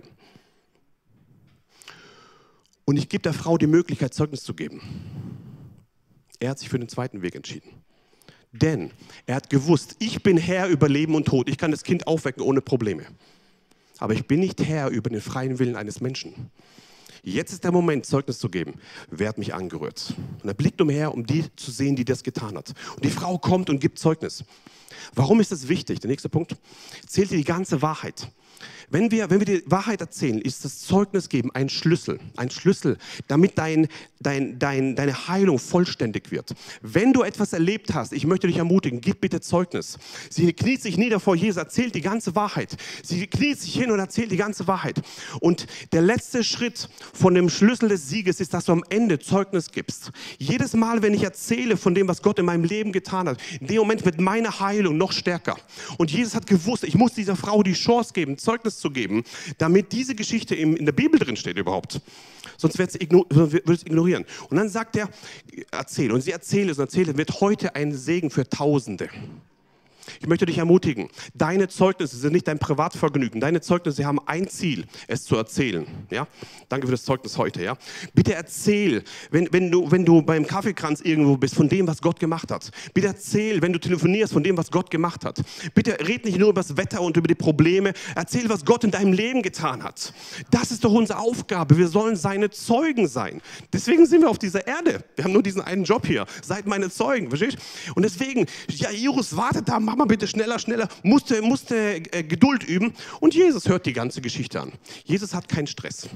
Und ich gebe der Frau die Möglichkeit, Zeugnis zu geben. Er hat sich für den zweiten Weg entschieden. Denn er hat gewusst, ich bin Herr über Leben und Tod. Ich kann das Kind aufwecken ohne Probleme. Aber ich bin nicht Herr über den freien Willen eines Menschen. Jetzt ist der Moment, Zeugnis zu geben. Wer hat mich angerührt? Und er blickt umher, um die zu sehen, die das getan hat. Und die Frau kommt und gibt Zeugnis. Warum ist das wichtig? Der nächste Punkt. Erzählt dir die ganze Wahrheit. Wenn wir die Wahrheit erzählen, ist das Zeugnis geben ein Schlüssel, damit deine Heilung vollständig wird. Wenn du etwas erlebt hast, ich möchte dich ermutigen, gib bitte Zeugnis. Sie kniet sich nieder vor Jesus, erzählt die ganze Wahrheit. Sie kniet sich hin und erzählt die ganze Wahrheit. Und der letzte Schritt von dem Schlüssel des Sieges ist, dass du am Ende Zeugnis gibst. Jedes Mal, wenn ich erzähle von dem, was Gott in meinem Leben getan hat, in dem Moment wird meine Heilung noch stärker. Und Jesus hat gewusst, ich muss dieser Frau die Chance geben, Zeugnis zu geben, damit diese Geschichte in der Bibel drin steht überhaupt. Sonst würde es ignorieren. Und dann sagt er, erzähl. Und sie erzählt es und erzählt, wird heute ein Segen für Tausende. Ich möchte dich ermutigen, deine Zeugnisse sind nicht dein Privatvergnügen. Deine Zeugnisse haben ein Ziel, es zu erzählen. Ja? Danke für das Zeugnis heute. Ja? Bitte erzähl, wenn du beim Kaffeekranz irgendwo bist, von dem, was Gott gemacht hat. Bitte erzähl, wenn du telefonierst, von dem, was Gott gemacht hat. Bitte red nicht nur über das Wetter und über die Probleme. Erzähl, was Gott in deinem Leben getan hat. Das ist doch unsere Aufgabe. Wir sollen seine Zeugen sein. Deswegen sind wir auf dieser Erde. Wir haben nur diesen einen Job hier. Seid meine Zeugen, verstehst du? Und deswegen, Jairus wartet da, mach mal bitte schneller, musste Geduld üben. Und Jesus hört die ganze Geschichte an. Jesus hat keinen Stress.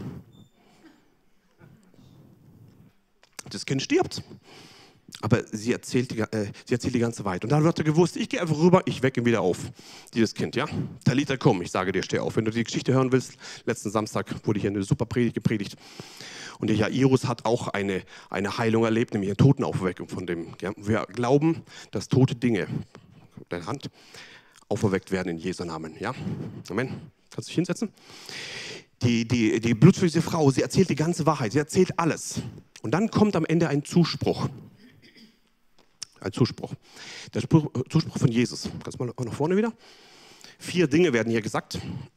Das Kind stirbt. Aber sie erzählt die ganze Wahrheit. Und dann wird er gewusst, ich gehe einfach rüber, ich wecke ihn wieder auf. Dieses Kind, ja. Talita, komm, ich sage dir, steh auf. Wenn du die Geschichte hören willst, letzten Samstag wurde hier eine super Predigt gepredigt. Und der Jairus hat auch eine Heilung erlebt, nämlich eine Totenaufweckung von dem. Ja. Wir glauben, dass tote Dinge, deine Hand, auferweckt werden in Jesu Namen. Ja? Amen. Kannst du dich hinsetzen? Die blutflüssige Frau, sie erzählt die ganze Wahrheit, sie erzählt alles. Und dann kommt am Ende ein Zuspruch. Ein Zuspruch. Der Zuspruch von Jesus. Kannst du mal nach vorne wieder? 4 Dinge werden hier gesagt.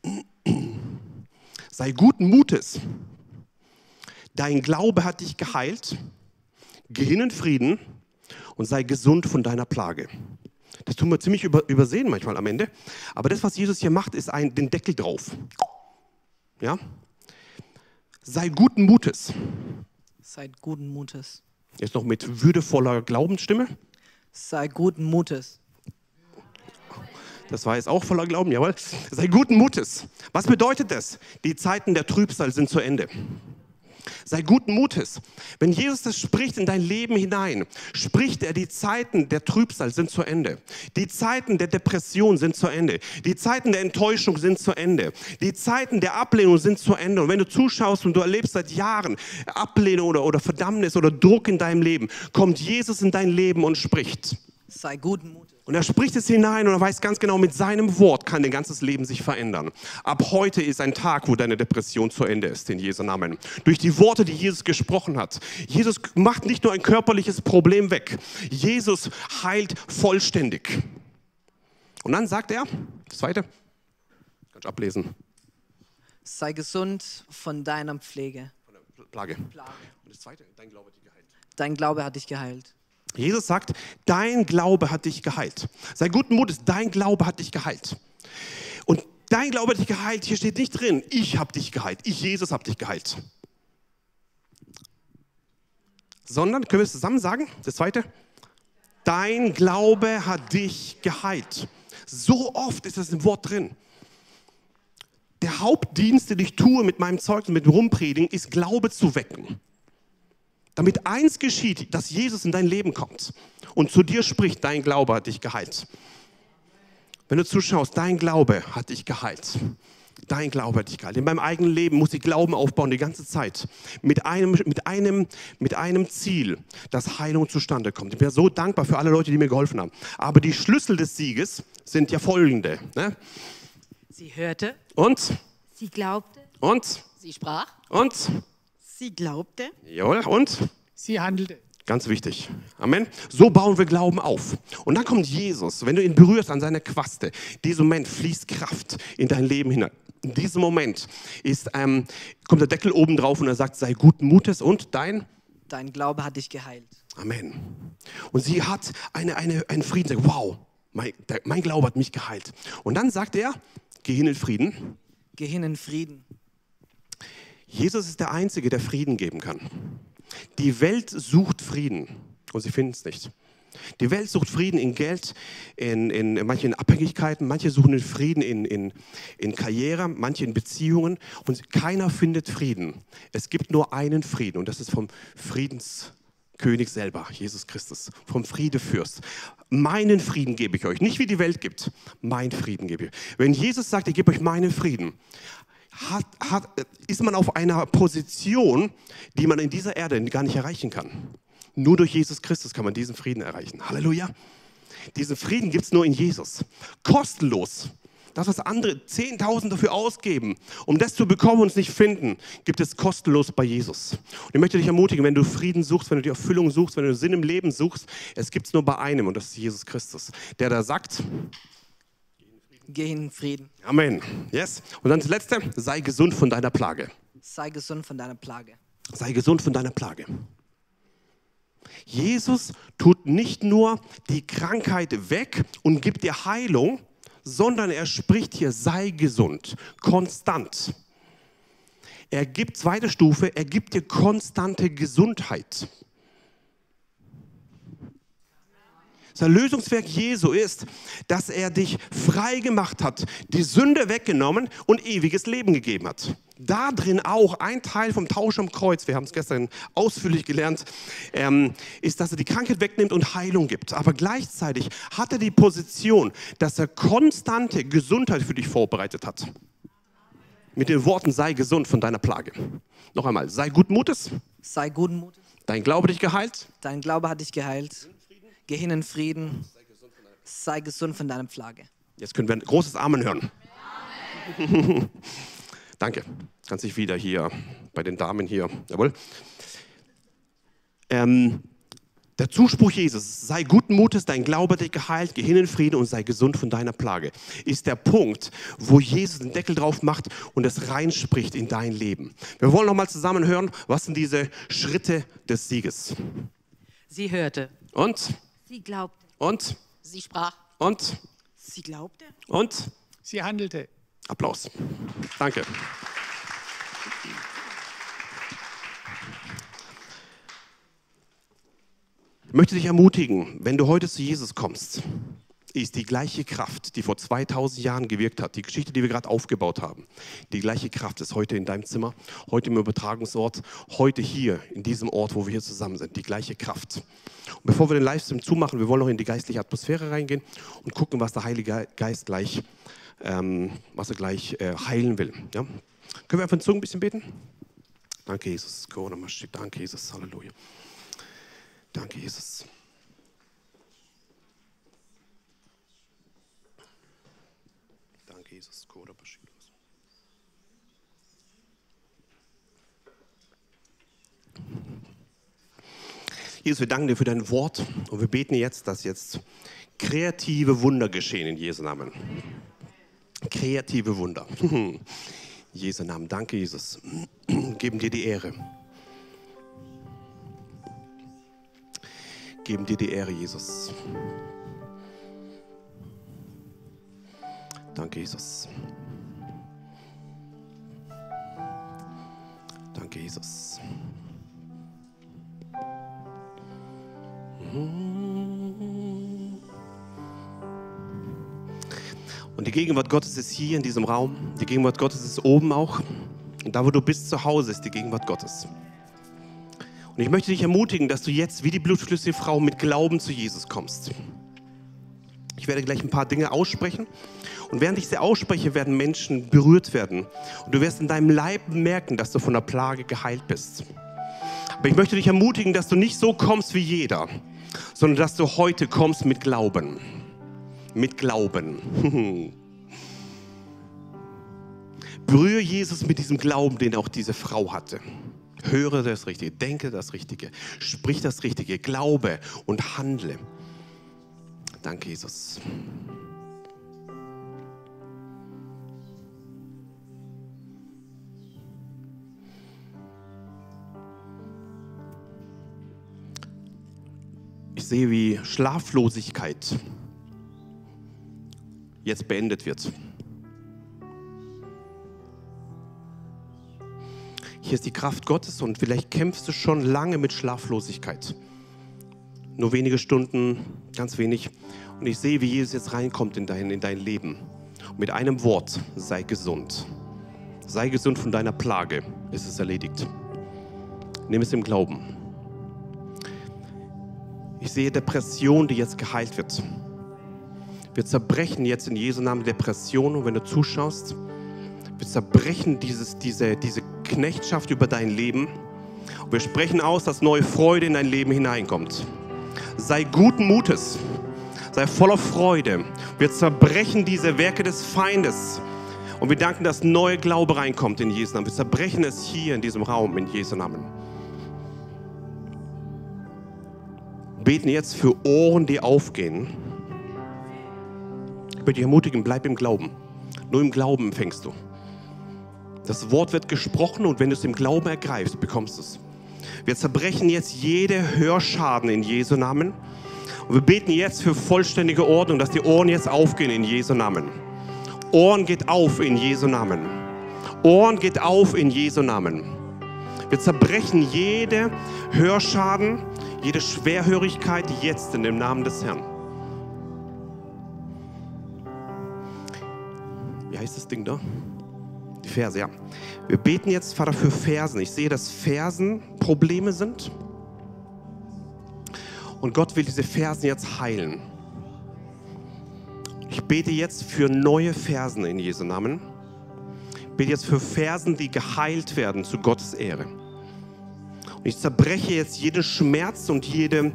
Sei guten Mutes. Dein Glaube hat dich geheilt. Geh hin in Frieden und sei gesund von deiner Plage. Das tun wir ziemlich übersehen manchmal am Ende. Aber das, was Jesus hier macht, ist den Deckel drauf. Ja? Sei guten Mutes. Seid guten Mutes. Jetzt noch mit würdevoller Glaubensstimme. Sei guten Mutes. Das war jetzt auch voller Glauben, jawohl. Sei guten Mutes. Was bedeutet das? Die Zeiten der Trübsal sind zu Ende. Sei guten Mutes. Wenn Jesus das spricht in dein Leben hinein, spricht er, die Zeiten der Trübsal sind zu Ende. Die Zeiten der Depression sind zu Ende. Die Zeiten der Enttäuschung sind zu Ende. Die Zeiten der Ablehnung sind zu Ende. Und wenn du zuschaust und du erlebst seit Jahren Ablehnung oder Verdammnis oder Druck in deinem Leben, kommt Jesus in dein Leben und spricht. Sei guten Mutes. Und er spricht es hinein und er weiß ganz genau, mit seinem Wort kann dein ganzes Leben sich verändern. Ab heute ist ein Tag, wo deine Depression zu Ende ist, in Jesu Namen. Durch die Worte, die Jesus gesprochen hat. Jesus macht nicht nur ein körperliches Problem weg. Jesus heilt vollständig. Und dann sagt er, das Zweite, kannst du ablesen. Sei gesund von deiner Pflege. Von der Plage. Und das Zweite, dein Glaube hat dich geheilt. Dein Glaube hat dich geheilt. Jesus sagt, dein Glaube hat dich geheilt. Sei guten Mutes, dein Glaube hat dich geheilt. Und dein Glaube hat dich geheilt, hier steht nicht drin, ich habe dich geheilt, ich, Jesus, habe dich geheilt. Sondern, können wir es zusammen sagen, das Zweite, dein Glaube hat dich geheilt. So oft ist das im Wort drin. Der Hauptdienst, den ich tue mit meinem Zeugnis, mit dem Rumpredigen, ist Glaube zu wecken. Damit eins geschieht, dass Jesus in dein Leben kommt und zu dir spricht, dein Glaube hat dich geheilt. Wenn du zuschaust, dein Glaube hat dich geheilt. Dein Glaube hat dich geheilt. In meinem eigenen Leben muss ich Glauben aufbauen die ganze Zeit. Mit einem Ziel, dass Heilung zustande kommt. Ich bin so dankbar für alle Leute, die mir geholfen haben. Aber die Schlüssel des Sieges sind ja folgende. Ne? Sie hörte. Und? Sie glaubte. Und? Sie sprach. Und? Sie glaubte. Jawohl, und? Sie handelte. Ganz wichtig. Amen. So bauen wir Glauben auf. Und dann kommt Jesus. Wenn du ihn berührst an seiner Quaste, in diesem Moment fließt Kraft in dein Leben hinein. In diesem Moment kommt der Deckel oben drauf und er sagt, sei guten Mutes und dein Glaube hat dich geheilt. Amen. Und sie hat einen Frieden. Sagt, wow, mein Glaube hat mich geheilt. Und dann sagt er, geh hin in Frieden. Geh hin in Frieden. Jesus ist der Einzige, der Frieden geben kann. Die Welt sucht Frieden und sie finden es nicht. Die Welt sucht Frieden in Geld, in manchen Abhängigkeiten, manche suchen den Frieden in Karriere, manche in Beziehungen und keiner findet Frieden. Es gibt nur einen Frieden und das ist vom Friedenskönig selber, Jesus Christus, vom Friedefürst. Meinen Frieden gebe ich euch, nicht wie die Welt gibt, mein Frieden gebe ich euch. Wenn Jesus sagt, ich gebe euch meinen Frieden, ist man auf einer Position, die man in dieser Erde gar nicht erreichen kann. Nur durch Jesus Christus kann man diesen Frieden erreichen. Halleluja. Diesen Frieden gibt es nur in Jesus. Kostenlos. Das, was andere 10.000 dafür ausgeben, um das zu bekommen und es nicht finden, gibt es kostenlos bei Jesus. Und ich möchte dich ermutigen, wenn du Frieden suchst, wenn du die Erfüllung suchst, wenn du Sinn im Leben suchst, es gibt es nur bei einem und das ist Jesus Christus, der da sagt, Geh in Frieden. Amen. Yes. Und dann das Letzte, sei gesund von deiner Plage. Sei gesund von deiner Plage. Sei gesund von deiner Plage. Jesus tut nicht nur die Krankheit weg und gibt dir Heilung, sondern er spricht hier, sei gesund, konstant. Er gibt, zweite Stufe, er gibt dir konstante Gesundheit. Das Erlösungswerk Jesu ist, dass er dich frei gemacht hat, die Sünde weggenommen und ewiges Leben gegeben hat. Da drin auch ein Teil vom Tausch am Kreuz, wir haben es gestern ausführlich gelernt, ist, dass er die Krankheit wegnimmt und Heilung gibt. Aber gleichzeitig hat er die Position, dass er konstante Gesundheit für dich vorbereitet hat. Mit den Worten, sei gesund von deiner Plage. Noch einmal, sei guten Mutes. Sei guten Mutes. Dein Glaube dich geheilt. Dein Glaube hat dich geheilt. Geh hin in Frieden. Sei gesund von deiner Plage. Jetzt können wir ein großes Amen hören. Amen. Danke. Kannst dich wieder hier bei den Damen hier. Jawohl. Der Zuspruch Jesus, sei guten Mutes, dein Glaube hat dich geheilt, geh hin in Frieden und sei gesund von deiner Plage, ist der Punkt, wo Jesus den Deckel drauf macht und es reinspricht in dein Leben. Wir wollen noch mal zusammen hören, was sind diese Schritte des Sieges. Sie hörte. Und? Sie glaubte. Und? Sie sprach. Und? Sie glaubte. Und? Sie handelte. Applaus. Danke. Ich möchte dich ermutigen, wenn du heute zu Jesus kommst, ist die gleiche Kraft, die vor 2000 Jahren gewirkt hat, die Geschichte, die wir gerade aufgebaut haben, die gleiche Kraft ist heute in deinem Zimmer, heute im Übertragungsort, heute hier in diesem Ort, wo wir hier zusammen sind, die gleiche Kraft. Und bevor wir den Livestream zumachen, wir wollen noch in die geistliche Atmosphäre reingehen und gucken, was der Heilige Geist gleich, heilen will. Ja? Können wir einfach in Zungen ein bisschen beten? Danke, Jesus. Danke, Jesus. Halleluja. Danke, Jesus. Danke, Jesus. Jesus, wir danken dir für dein Wort und wir beten jetzt, dass jetzt kreative Wunder geschehen in Jesu Namen. Kreative Wunder. In Jesu Namen. Danke, Jesus. Geben dir die Ehre. Geben dir die Ehre, Jesus. Danke, Jesus. Danke, Jesus. Und die Gegenwart Gottes ist hier in diesem Raum. Die Gegenwart Gottes ist oben auch. Und da, wo du bist, zu Hause, ist die Gegenwart Gottes. Und ich möchte dich ermutigen, dass du jetzt wie die blutflüssige Frau mit Glauben zu Jesus kommst. Ich werde gleich ein paar Dinge aussprechen. Und während ich sie ausspreche, werden Menschen berührt werden. Und du wirst in deinem Leib merken, dass du von der Plage geheilt bist. Aber ich möchte dich ermutigen, dass du nicht so kommst wie jeder, sondern dass du heute kommst mit Glauben. Mit Glauben. Berühre Jesus mit diesem Glauben, den auch diese Frau hatte. Höre das Richtige, denke das Richtige, sprich das Richtige, glaube und handle. Danke, Jesus. Ich sehe, wie Schlaflosigkeit jetzt beendet wird. Hier ist die Kraft Gottes und vielleicht kämpfst du schon lange mit Schlaflosigkeit. Nur wenige Stunden, ganz wenig. Und ich sehe, wie Jesus jetzt reinkommt in dein Leben. Und mit einem Wort, sei gesund. Sei gesund von deiner Plage, ist es erledigt. Nimm es im Glauben. Ich sehe Depression, die jetzt geheilt wird. Wir zerbrechen jetzt in Jesu Namen Depression. Und wenn du zuschaust, wir zerbrechen diese Knechtschaft über dein Leben. Und wir sprechen aus, dass neue Freude in dein Leben hineinkommt. Sei guten Mutes. Sei voller Freude. Wir zerbrechen diese Werke des Feindes. Und wir danken, dass neue Glaube reinkommt in Jesu Namen. Wir zerbrechen es hier in diesem Raum in Jesu Namen. Beten jetzt für Ohren, die aufgehen. Ich möchte dich ermutigen, bleib im Glauben. Nur im Glauben empfängst du. Das Wort wird gesprochen und wenn du es im Glauben ergreifst, bekommst du es. Wir zerbrechen jetzt jede Hörschaden in Jesu Namen. Und wir beten jetzt für vollständige Ordnung, dass die Ohren jetzt aufgehen in Jesu Namen. Ohren geht auf in Jesu Namen. Ohren geht auf in Jesu Namen. Wir zerbrechen jede Hörschaden, jede Schwerhörigkeit jetzt in dem Namen des Herrn. Wie heißt das Ding da? Die Verse, ja. Wir beten jetzt, Vater, für Fersen. Ich sehe, dass Fersen Probleme sind. Und Gott will diese Fersen jetzt heilen. Ich bete jetzt für neue Fersen in Jesu Namen. Ich bete jetzt für Fersen, die geheilt werden zu Gottes Ehre. Und ich zerbreche jetzt jeden Schmerz und jede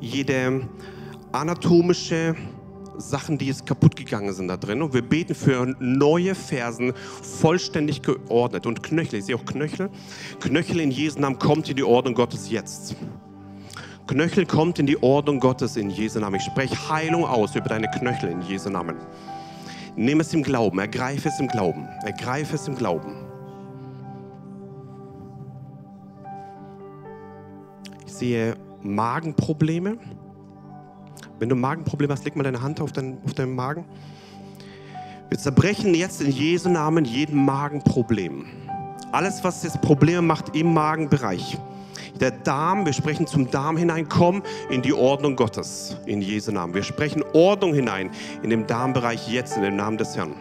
anatomische Sachen, die jetzt kaputt gegangen sind da drin. Und wir beten für neue Fersen, vollständig geordnet. Und Knöchel, ich sehe auch Knöchel. Knöchel in Jesu Namen kommt in die Ordnung Gottes jetzt. Knöchel kommt in die Ordnung Gottes in Jesu Namen. Ich spreche Heilung aus über deine Knöchel in Jesu Namen. Nimm es im Glauben, ergreife es im Glauben. Ergreife es im Glauben. Ich sehe Magenprobleme. Wenn du Magenprobleme hast, leg mal deine Hand auf deinen Magen. Wir zerbrechen jetzt in Jesu Namen jeden Magenproblem. Alles, was jetzt Probleme macht im Magenbereich. Der Darm, wir sprechen zum Darm hinein, komm in die Ordnung Gottes, in Jesu Namen. Wir sprechen Ordnung hinein in den Darmbereich jetzt, in dem Namen des Herrn.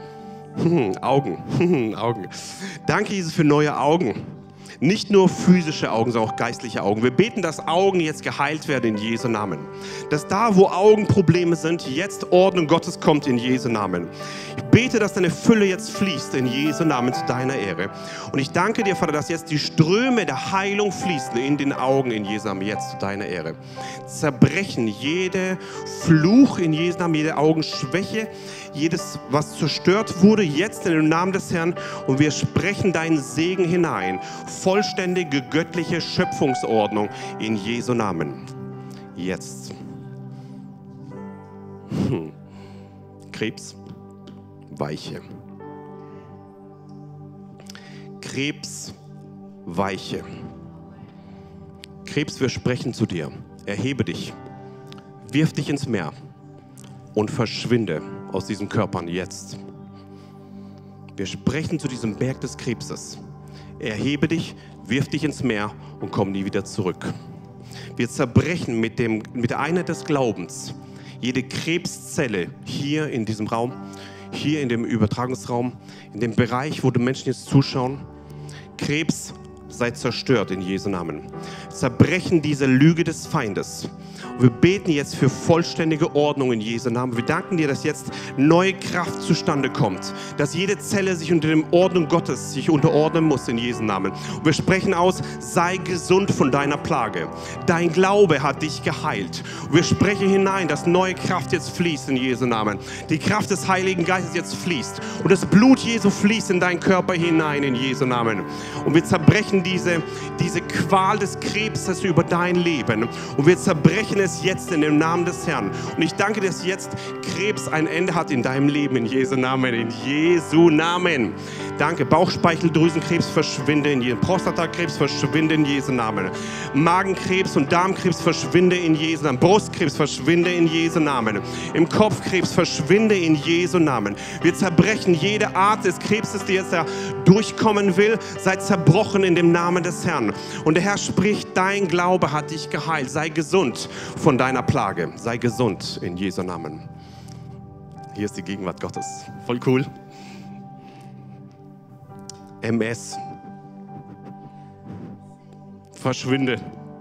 Augen, Augen. Danke, Jesus, für neue Augen. Nicht nur physische Augen, sondern auch geistliche Augen. Wir beten, dass Augen jetzt geheilt werden in Jesu Namen. Dass da, wo Augenprobleme sind, jetzt Ordnung Gottes kommt in Jesu Namen. Ich bete, dass deine Fülle jetzt fließt in Jesu Namen zu deiner Ehre. Und ich danke dir, Vater, dass jetzt die Ströme der Heilung fließen in den Augen in Jesu Namen jetzt zu deiner Ehre. Zerbrechen jede Fluch in Jesu Namen, jede Augenschwäche, jedes, was zerstört wurde, jetzt in dem Namen des Herrn. Und wir sprechen deinen Segen hinein. Vollständige göttliche Schöpfungsordnung in Jesu Namen. Jetzt. Krebs, weiche. Krebs, weiche. Krebs, wir sprechen zu dir. Erhebe dich. Wirf dich ins Meer und verschwinde aus diesen Körpern jetzt. Wir sprechen zu diesem Berg des Krebses. Erhebe dich, wirf dich ins Meer und komm nie wieder zurück. Wir zerbrechen mit der Einheit des Glaubens jede Krebszelle hier in diesem Raum, hier in dem Übertragungsraum, in dem Bereich, wo die Menschen jetzt zuschauen. Krebs, sei zerstört in Jesu Namen. Zerbrechen diese Lüge des Feindes. Und wir beten jetzt für vollständige Ordnung in Jesu Namen. Wir danken dir, dass jetzt neue Kraft zustande kommt, dass jede Zelle sich unter der Ordnung Gottes sich unterordnen muss in Jesu Namen. Und wir sprechen aus, sei gesund von deiner Plage. Dein Glaube hat dich geheilt. Und wir sprechen hinein, dass neue Kraft jetzt fließt in Jesu Namen. Die Kraft des Heiligen Geistes jetzt fließt. Und das Blut Jesu fließt in deinen Körper hinein in Jesu Namen. Und wir zerbrechen diese Qual des Krebses über dein Leben. Und wir zerbrechen es jetzt in dem Namen des Herrn. Und ich danke dir, dass jetzt Krebs ein Ende hat in deinem Leben, in Jesu Namen, in Jesu Namen. Danke. Bauchspeicheldrüsenkrebs verschwinde in Jesu Namen. Prostatakrebs verschwinde in Jesu Namen. Magenkrebs und Darmkrebs verschwinde in Jesu Namen. Brustkrebs verschwinde in Jesu Namen. Im Kopfkrebs verschwinde in Jesu Namen. Wir zerbrechen jede Art des Krebses, die jetzt da durchkommen will, sei zerbrochen in dem Namen des Herrn. Und der Herr spricht, dein Glaube hat dich geheilt. Sei gesund von deiner Plage. Sei gesund in Jesu Namen. Hier ist die Gegenwart Gottes. Voll cool. MS. Verschwinde.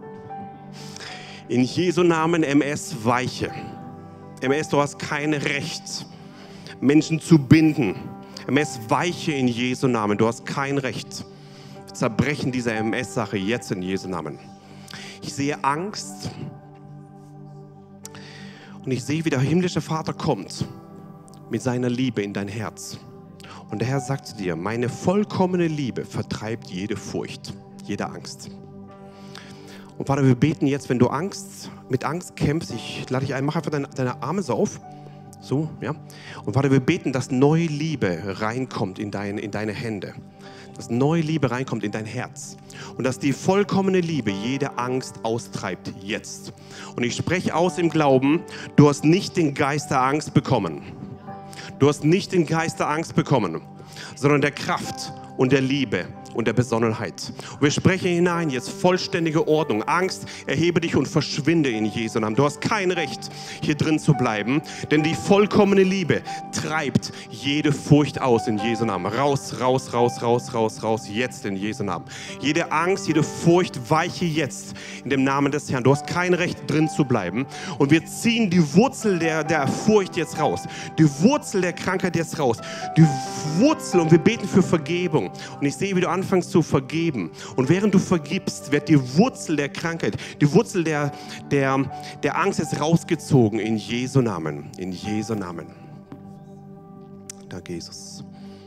In Jesu Namen MS weiche. MS, du hast kein Recht, Menschen zu binden. MS weiche in Jesu Namen. Du hast kein Recht. Wir zerbrechen diese MS-Sache jetzt in Jesu Namen. Ich sehe Angst. Und Und ich sehe, wie der himmlische Vater kommt mit seiner Liebe in dein Herz. Und der Herr sagt zu dir, meine vollkommene Liebe vertreibt jede Furcht, jede Angst. Und Vater, wir beten jetzt, wenn du mit Angst kämpfst, ich lade dich ein, mach einfach deine Arme so auf. So, ja. Und Vater, wir beten, dass neue Liebe reinkommt in deine Hände. Dass neue Liebe reinkommt in dein Herz. Und dass die vollkommene Liebe jede Angst austreibt jetzt. Und ich spreche aus im Glauben, du hast nicht den Geist der Angst bekommen. Du hast nicht den Geist der Angst bekommen, sondern der Kraft und der Liebe und der Besonnenheit. Und wir sprechen hinein jetzt vollständige Ordnung. Angst, erhebe dich und verschwinde in Jesu Namen. Du hast kein Recht, hier drin zu bleiben, denn die vollkommene Liebe treibt jede Furcht aus in Jesu Namen. Raus, raus, raus, raus, raus, raus, jetzt in Jesu Namen. Jede Angst, jede Furcht weiche jetzt in dem Namen des Herrn. Du hast kein Recht, drin zu bleiben. Und wir ziehen die Wurzel der Furcht jetzt raus. Die Wurzel der Krankheit jetzt raus. Die Wurzel, und wir beten für Vergebung. Und ich sehe, wie du anfängst zu vergeben. Und während du vergibst, wird die Wurzel der Krankheit, die Wurzel der Angst jetzt rausgezogen in Jesu Namen. In Jesu Namen. Danke, Jesus.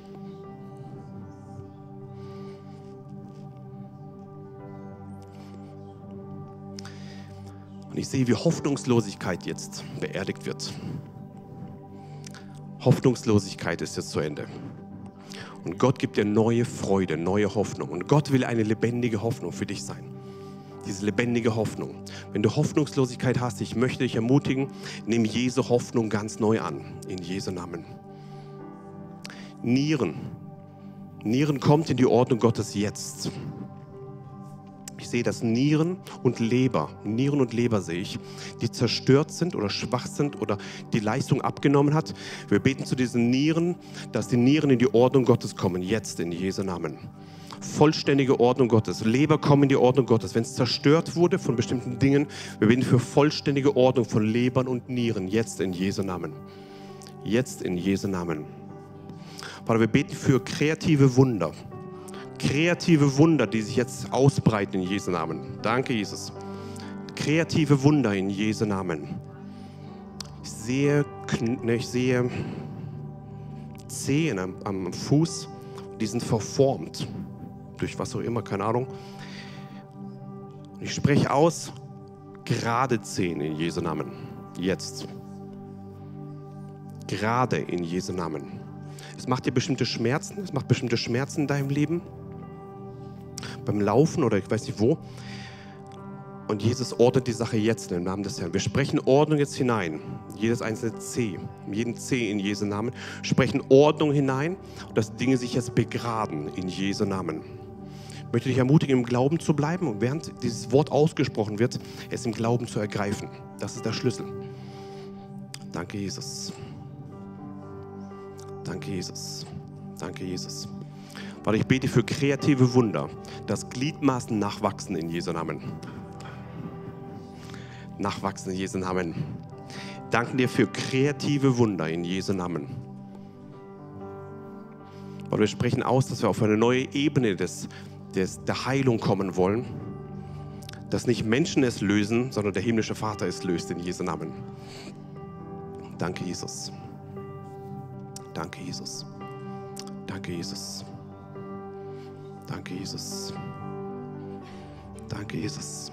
Und ich sehe, wie Hoffnungslosigkeit jetzt beerdigt wird. Hoffnungslosigkeit ist jetzt zu Ende. Und Gott gibt dir neue Freude, neue Hoffnung. Und Gott will eine lebendige Hoffnung für dich sein. Diese lebendige Hoffnung. Wenn du Hoffnungslosigkeit hast, ich möchte dich ermutigen, nimm Jesu Hoffnung ganz neu an. In Jesu Namen. Nieren. Nieren kommt in die Ordnung Gottes jetzt. Ich sehe, dass Nieren und Leber sehe ich, die zerstört sind oder schwach sind oder die Leistung abgenommen hat. Wir beten zu diesen Nieren, dass die Nieren in die Ordnung Gottes kommen, jetzt in Jesu Namen. Vollständige Ordnung Gottes. Leber kommen in die Ordnung Gottes. Wenn es zerstört wurde von bestimmten Dingen, wir beten für vollständige Ordnung von Lebern und Nieren, jetzt in Jesu Namen. Jetzt in Jesu Namen. Vater, wir beten für kreative Wunder. Kreative Wunder, die sich jetzt ausbreiten in Jesu Namen. Danke, Jesus. Kreative Wunder in Jesu Namen. Ich sehe Zehen am Fuß, die sind verformt. Durch was auch immer, keine Ahnung. Ich spreche aus, gerade Zehen in Jesu Namen. Jetzt. Gerade in Jesu Namen. Es macht dir bestimmte Schmerzen, es macht bestimmte Schmerzen in deinem Leben. Beim Laufen oder ich weiß nicht wo. Und Jesus ordnet die Sache jetzt im Namen des Herrn. Wir sprechen Ordnung jetzt hinein. Jedes einzelne C, jeden C in Jesu Namen. Sprechen Ordnung hinein, dass Dinge sich jetzt begraben in Jesu Namen. Ich möchte dich ermutigen, im Glauben zu bleiben und während dieses Wort ausgesprochen wird, es im Glauben zu ergreifen. Das ist der Schlüssel. Danke, Jesus. Danke, Jesus. Danke, Jesus. Vater, ich bete für kreative Wunder, dass Gliedmaßen nachwachsen in Jesu Namen. Nachwachsen in Jesu Namen. Danken dir für kreative Wunder in Jesu Namen. Vater, wir sprechen aus, dass wir auf eine neue Ebene der Heilung kommen wollen. Dass nicht Menschen es lösen, sondern der himmlische Vater es löst in Jesu Namen. Danke, Jesus. Danke, Jesus. Danke, Jesus. Danke, Jesus. Danke, Jesus.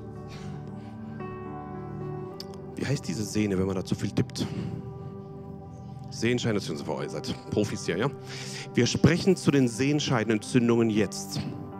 Wie heißt diese Sehne, wenn man da zu viel tippt? Sehenscheidenentzündung, ihr seid Profis hier, ja? Wir sprechen zu den Sehenscheidenentzündungen jetzt.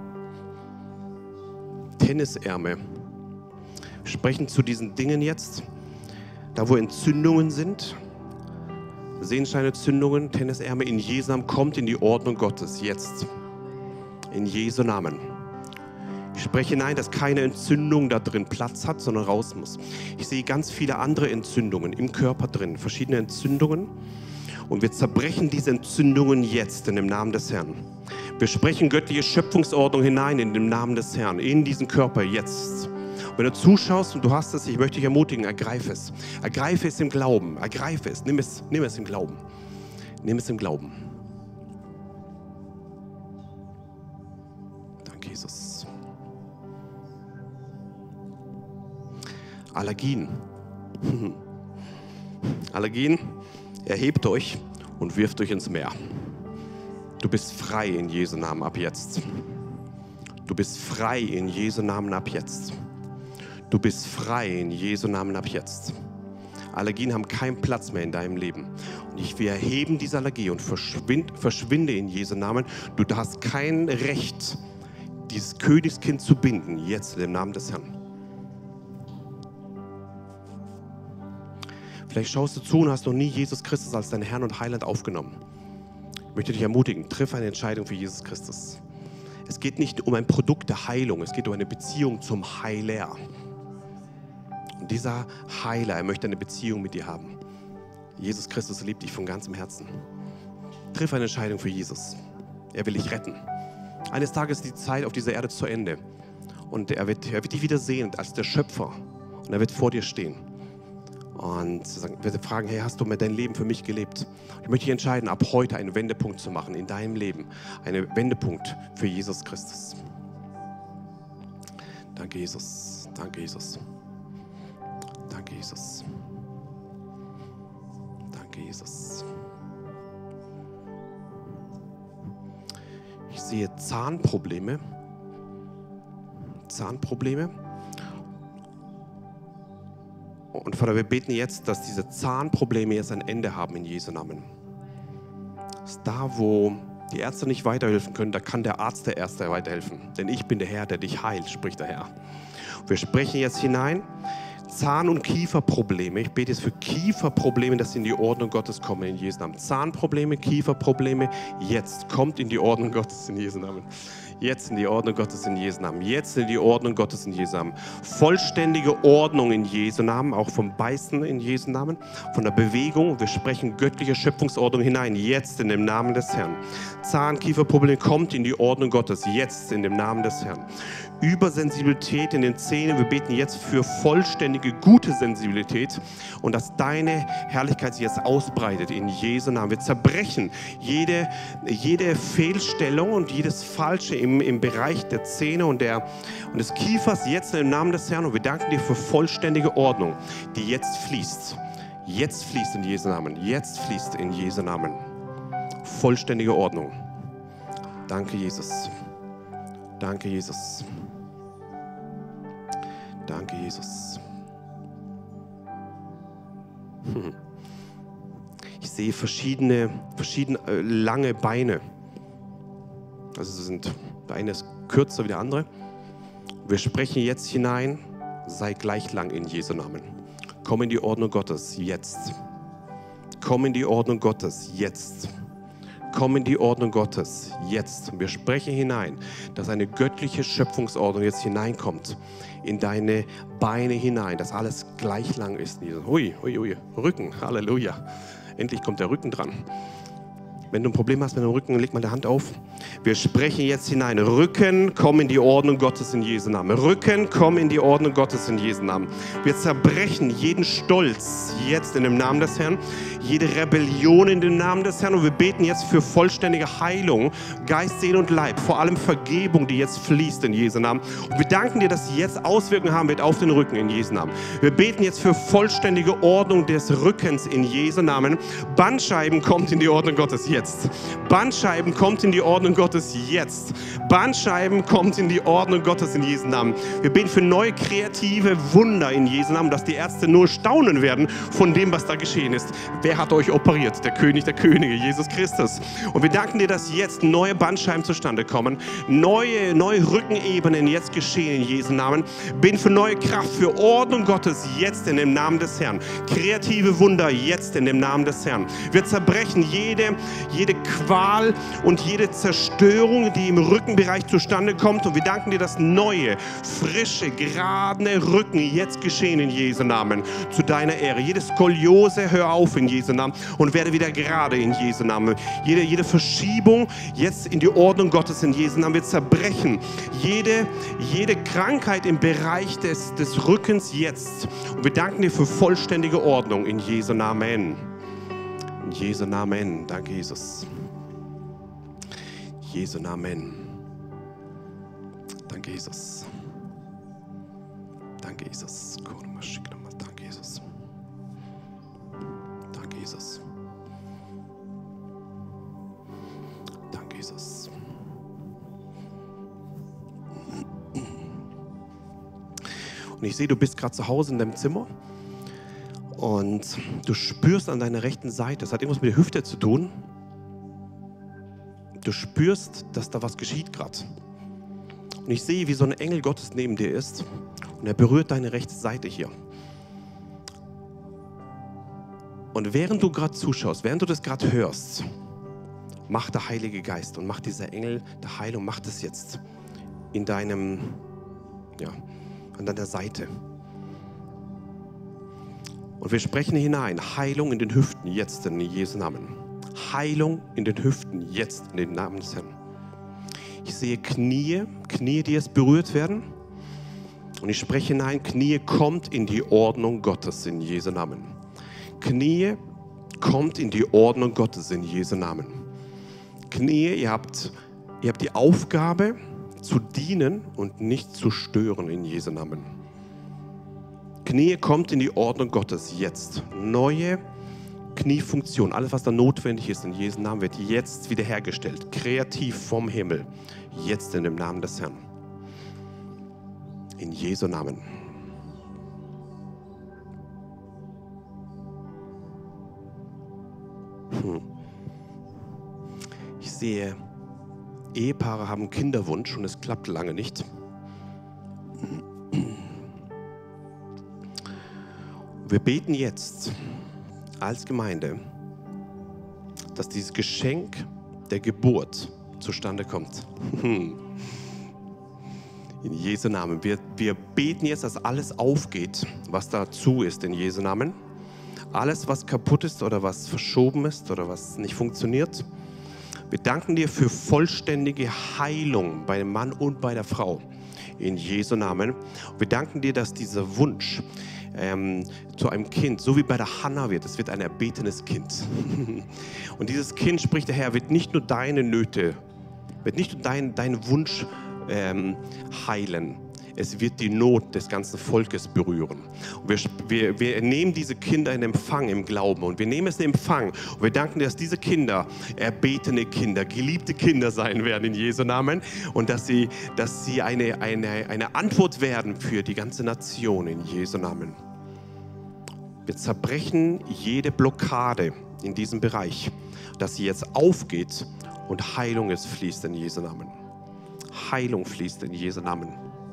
Tennisärme. Wir sprechen zu diesen Dingen jetzt, da wo Entzündungen sind. Sehenscheidenentzündungen, Tennisärme, in Jesu Namen kommt in die Ordnung Gottes jetzt. In Jesu Namen. Ich spreche hinein, dass keine Entzündung da drin Platz hat, sondern raus muss. Ich sehe ganz viele andere Entzündungen im Körper drin, verschiedene Entzündungen. Und wir zerbrechen diese Entzündungen jetzt in dem Namen des Herrn. Wir sprechen göttliche Schöpfungsordnung hinein in dem Namen des Herrn, in diesen Körper jetzt. Und wenn du zuschaust und du hast es, ich möchte dich ermutigen, ergreife es. Ergreife es im Glauben, ergreife es, nimm es im Glauben. Nimm es im Glauben. Danke, Jesus. Allergien. Allergien, erhebt euch und wirft euch ins Meer. Du bist frei in Jesu Namen ab jetzt. Du bist frei in Jesu Namen ab jetzt. Du bist frei in Jesu Namen ab jetzt. Allergien haben keinen Platz mehr in deinem Leben. Und wir erheben diese Allergie und verschwinde in Jesu Namen. Du hast kein Recht, dieses Königskind zu binden, jetzt in dem Namen des Herrn. Vielleicht schaust du zu und hast noch nie Jesus Christus als deinen Herrn und Heiland aufgenommen. Ich möchte dich ermutigen, triff eine Entscheidung für Jesus Christus. Es geht nicht um ein Produkt der Heilung, es geht um eine Beziehung zum Heiler. Und dieser Heiler, er möchte eine Beziehung mit dir haben. Jesus Christus liebt dich von ganzem Herzen. Triff eine Entscheidung für Jesus. Er will dich retten. Eines Tages ist die Zeit auf dieser Erde zu Ende. Und er wird dich wieder sehen als der Schöpfer. Und er wird vor dir stehen. Und wird fragen, hey, hast du mir dein Leben für mich gelebt? Ich möchte dich entscheiden, ab heute einen Wendepunkt zu machen in deinem Leben. Einen Wendepunkt für Jesus Christus. Danke, Jesus. Danke, Jesus. Danke, Jesus. Danke, Jesus. Ich sehe Zahnprobleme. Und Vater, wir beten jetzt, dass diese Zahnprobleme jetzt ein Ende haben in Jesu Namen. Dass da, wo die Ärzte nicht weiterhelfen können, da kann der Arzt der Erste weiterhelfen. Denn ich bin der Herr, der dich heilt, spricht der Herr. Wir sprechen jetzt hinein. Zahn- und Kieferprobleme. Ich bete jetzt für Kieferprobleme, dass sie in die Ordnung Gottes kommen in Jesu Namen. Zahnprobleme, Kieferprobleme, jetzt kommt in die Ordnung Gottes in Jesu Namen. Jetzt in die Ordnung Gottes in Jesu Namen. Jetzt in die Ordnung Gottes in Jesu Namen. Vollständige Ordnung in Jesu Namen, auch vom Beißen in Jesu Namen, von der Bewegung. Wir sprechen göttliche Schöpfungsordnung hinein, jetzt in dem Namen des Herrn. Zahn-Kieferproblem kommt in die Ordnung Gottes, jetzt in dem Namen des Herrn. Übersensibilität in den Zähnen. Wir beten jetzt für vollständige, gute Sensibilität und dass deine Herrlichkeit sich jetzt ausbreitet in Jesu Namen. Wir zerbrechen jede Fehlstellung und jedes Falsche im Bereich der Zähne und des Kiefers jetzt im Namen des Herrn. Und wir danken dir für vollständige Ordnung, die jetzt fließt. Jetzt fließt in Jesu Namen. Jetzt fließt in Jesu Namen. Vollständige Ordnung. Danke, Jesus. Danke, Jesus. Danke, Jesus. Ich sehe verschiedene lange Beine. Also der eine ist kürzer wie der andere. Wir sprechen jetzt hinein, sei gleich lang in Jesu Namen. Komm in die Ordnung Gottes jetzt. Komm in die Ordnung Gottes jetzt. Komm in die Ordnung Gottes jetzt. Und wir sprechen hinein, dass eine göttliche Schöpfungsordnung jetzt hineinkommt in deine Beine hinein, dass alles gleich lang ist. Hui, Rücken, Halleluja. Endlich kommt der Rücken dran. Wenn du ein Problem hast mit dem Rücken, leg mal die Hand auf. Wir sprechen jetzt hinein. Rücken, komm in die Ordnung Gottes in Jesu Namen. Rücken, komm in die Ordnung Gottes in Jesu Namen. Wir zerbrechen jeden Stolz jetzt in dem Namen des Herrn, jede Rebellion in dem Namen des Herrn. Und wir beten jetzt für vollständige Heilung, Geist, Seele und Leib. Vor allem Vergebung, die jetzt fließt in Jesu Namen. Und wir danken dir, dass sie jetzt Auswirkungen haben wird auf den Rücken in Jesu Namen. Wir beten jetzt für vollständige Ordnung des Rückens in Jesu Namen. Bandscheiben kommt in die Ordnung Gottes jetzt. Bandscheiben kommt in die Ordnung Gottes jetzt. Bandscheiben kommt in die Ordnung Gottes in Jesu Namen. Wir beten für neue kreative Wunder in Jesu Namen, dass die Ärzte nur staunen werden von dem, was da geschehen ist. Wer hat euch operiert? Der König der Könige, Jesus Christus. Und wir danken dir, dass jetzt neue Bandscheiben zustande kommen. Neue Rückenebenen jetzt geschehen in Jesu Namen. Beten für neue Kraft, für Ordnung Gottes jetzt in dem Namen des Herrn. Kreative Wunder jetzt in dem Namen des Herrn. Wir zerbrechen jede Qual und jede Zerstörung, die im Rückenbereich zustande kommt. Und wir danken dir, dass neue, frische, geradene Rücken jetzt geschehen in Jesu Namen. Zu deiner Ehre. Jede Skoliose, hör auf in Jesu Namen und werde wieder gerade in Jesu Namen. Jede Verschiebung jetzt in die Ordnung Gottes in Jesu Namen. Wir zerbrechen jede Krankheit im Bereich des Rückens jetzt. Und wir danken dir für vollständige Ordnung in Jesu Namen. In Jesu Namen. Danke, Jesus. Jesu Namen. Danke, Jesus. Danke, Jesus. Danke, Jesus. Und ich sehe, du bist gerade zu Hause in deinem Zimmer und du spürst an deiner rechten Seite, das hat irgendwas mit der Hüfte zu tun. Du spürst, dass da was geschieht gerade. Und ich sehe, wie so ein Engel Gottes neben dir ist und er berührt deine rechte Seite hier. Und während du gerade zuschaust, während du das gerade hörst, macht der Heilige Geist und macht dieser Engel der Heilung, macht es jetzt in deinem, ja, an deiner Seite. Und wir sprechen hinein, Heilung in den Hüften jetzt in Jesu Namen. Heilung in den Hüften jetzt in den Namen des Herrn. Ich sehe Knie, die jetzt berührt werden. Und ich spreche hinein, Knie kommt in die Ordnung Gottes in Jesu Namen. Knie kommt in die Ordnung Gottes in Jesu Namen. Knie, ihr habt die Aufgabe zu dienen und nicht zu stören in Jesu Namen. Knie kommt in die Ordnung Gottes jetzt. Neue Kniefunktion, alles was da notwendig ist in Jesu Namen wird jetzt wiederhergestellt. Kreativ vom Himmel. Jetzt in dem Namen des Herrn. In Jesu Namen. Ich sehe, Ehepaare haben Kinderwunsch und es klappt lange nicht. Wir beten jetzt als Gemeinde, dass dieses Geschenk der Geburt zustande kommt. In Jesu Namen. Wir beten jetzt, dass alles aufgeht, was dazu ist in Jesu Namen. Alles, was kaputt ist oder was verschoben ist oder was nicht funktioniert. Wir danken dir für vollständige Heilung bei dem Mann und bei der Frau. In Jesu Namen. Wir danken dir, dass dieser Wunsch zu einem Kind, so wie bei der Hannah wird, es wird ein erbetenes Kind. Und dieses Kind, spricht der Herr, wird nicht nur deine Nöte, wird nicht nur deinen Wunsch heilen, es wird die Not des ganzen Volkes berühren. Und wir nehmen diese Kinder in Empfang im Glauben und wir nehmen es in Empfang und wir danken dir, dass diese Kinder erbetene Kinder, geliebte Kinder sein werden in Jesu Namen und dass sie eine Antwort werden für die ganze Nation in Jesu Namen. Wir zerbrechen jede Blockade in diesem Bereich, dass sie jetzt aufgeht und Heilung es fließt in Jesu Namen. Heilung fließt in Jesu Namen.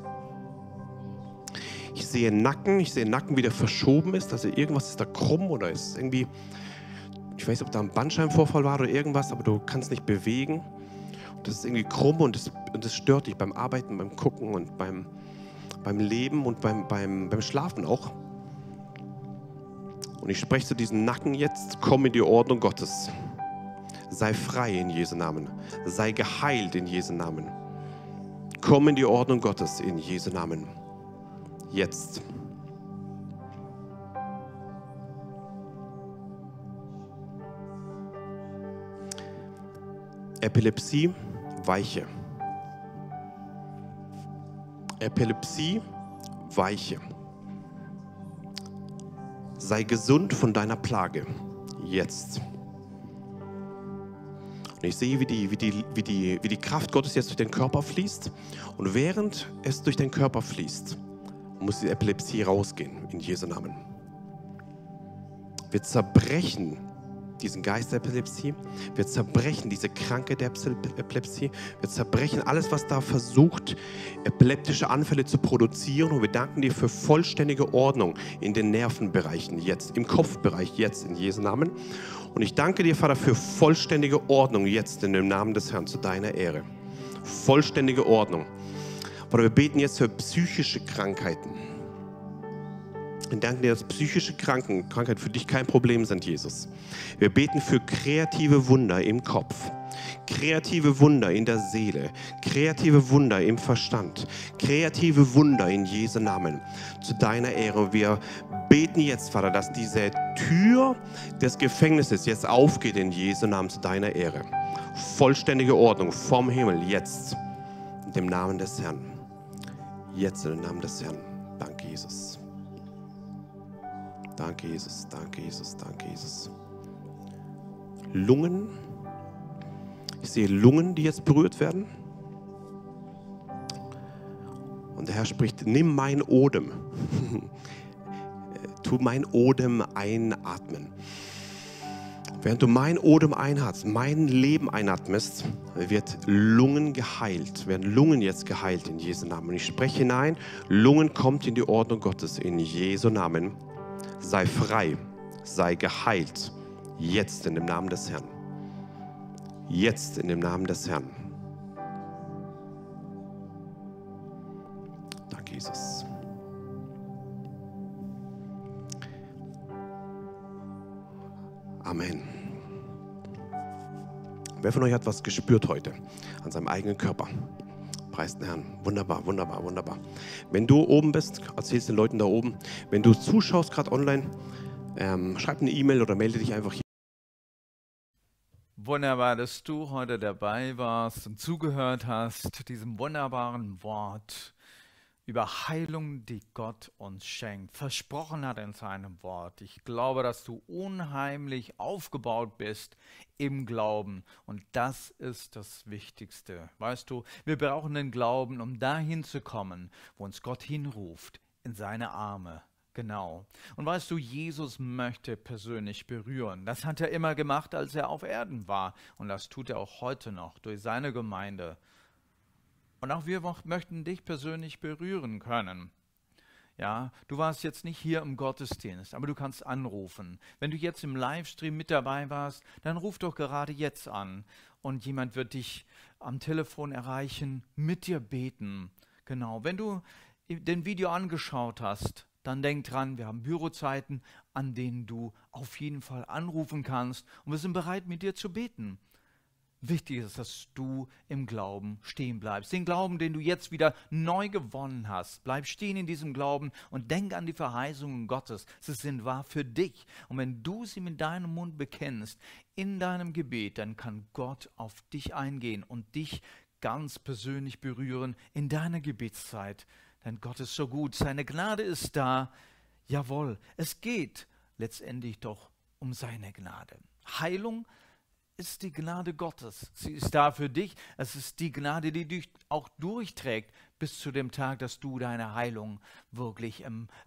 Ich sehe Nacken, wie der verschoben ist, also irgendwas ist da krumm oder ist irgendwie, ich weiß nicht, ob da ein Bandscheibenvorfall war oder irgendwas, aber du kannst nicht bewegen. Und das ist irgendwie krumm und das stört dich beim Arbeiten, beim Gucken und beim Leben und beim Schlafen auch. Und ich spreche zu diesem Nacken jetzt, komm in die Ordnung Gottes. Sei frei in Jesu Namen. Sei geheilt in Jesu Namen. Komm in die Ordnung Gottes in Jesu Namen. Jetzt. Epilepsie, weiche. Epilepsie, weiche. Sei gesund von deiner Plage. Jetzt. Und ich sehe, wie die Kraft Gottes jetzt durch den Körper fließt. Und während es durch den Körper fließt, muss die Epilepsie rausgehen, in Jesu Namen. Wir zerbrechen diesen Geist der Epilepsie. Wir zerbrechen diese Krankheit der Epilepsie. Wir zerbrechen alles, was da versucht, epileptische Anfälle zu produzieren. Und wir danken dir für vollständige Ordnung in den Nervenbereichen jetzt, im Kopfbereich jetzt, in Jesu Namen. Und ich danke dir, Vater, für vollständige Ordnung jetzt in dem Namen des Herrn, zu deiner Ehre. Vollständige Ordnung. Vater, wir beten jetzt für psychische Krankheiten. Wir danken dir, dass psychische Krankheiten für dich kein Problem sind, Jesus. Wir beten für kreative Wunder im Kopf, kreative Wunder in der Seele, kreative Wunder im Verstand, kreative Wunder in Jesu Namen, zu deiner Ehre. Wir beten jetzt, Vater, dass diese Tür des Gefängnisses jetzt aufgeht in Jesu Namen, zu deiner Ehre. Vollständige Ordnung vom Himmel, jetzt, in dem Namen des Herrn. Jetzt in dem Namen des Herrn. Danke, Jesus. Danke, Jesus. Danke, Jesus. Danke, Jesus. Lungen. Ich sehe Lungen, die jetzt berührt werden. Und der Herr spricht, nimm mein Odem. Tu mein Odem einatmen. Während du mein Odem einatmest, mein Leben einatmest, wird Lungen geheilt, werden Lungen jetzt geheilt in Jesu Namen. Und ich spreche hinein, Lungen kommt in die Ordnung Gottes in Jesu Namen. Sei frei, sei geheilt, jetzt in dem Namen des Herrn. Jetzt in dem Namen des Herrn. Danke, Jesus. Amen. Wer von euch hat was gespürt heute an seinem eigenen Körper? Preis den Herrn. Wunderbar, wunderbar, wunderbar. Wenn du oben bist, erzählst den Leuten da oben. Wenn du zuschaust gerade online, schreib eine E-Mail oder melde dich einfach hier. Wunderbar, dass du heute dabei warst und zugehört hast, diesem wunderbaren Wort über Heilung, die Gott uns schenkt, versprochen hat in seinem Wort. Ich glaube, dass du unheimlich aufgebaut bist im Glauben und das ist das Wichtigste. Weißt du, wir brauchen den Glauben, um dahin zu kommen, wo uns Gott hinruft, in seine Arme. Genau. Und weißt du, Jesus möchte persönlich berühren. Das hat er immer gemacht, als er auf Erden war und das tut er auch heute noch durch seine Gemeinde. Und auch wir möchten dich persönlich berühren können. Ja, du warst jetzt nicht hier im Gottesdienst, aber du kannst anrufen. Wenn du jetzt im Livestream mit dabei warst, dann ruf doch gerade jetzt an. Und jemand wird dich am Telefon erreichen, mit dir beten. Genau, wenn du den Video angeschaut hast, dann denk dran, wir haben Bürozeiten, an denen du auf jeden Fall anrufen kannst. Und wir sind bereit, mit dir zu beten. Wichtig ist, dass du im Glauben stehen bleibst. Den Glauben, den du jetzt wieder neu gewonnen hast. Bleib stehen in diesem Glauben und denk an die Verheißungen Gottes. Sie sind wahr für dich. Und wenn du sie mit deinem Mund bekennst, in deinem Gebet, dann kann Gott auf dich eingehen und dich ganz persönlich berühren in deiner Gebetszeit. Denn Gott ist so gut, seine Gnade ist da. Jawohl, es geht letztendlich doch um seine Gnade. Heilung ist die Gnade Gottes. Sie ist da für dich. Es ist die Gnade, die dich auch durchträgt bis zu dem Tag, dass du deine Heilung wirklich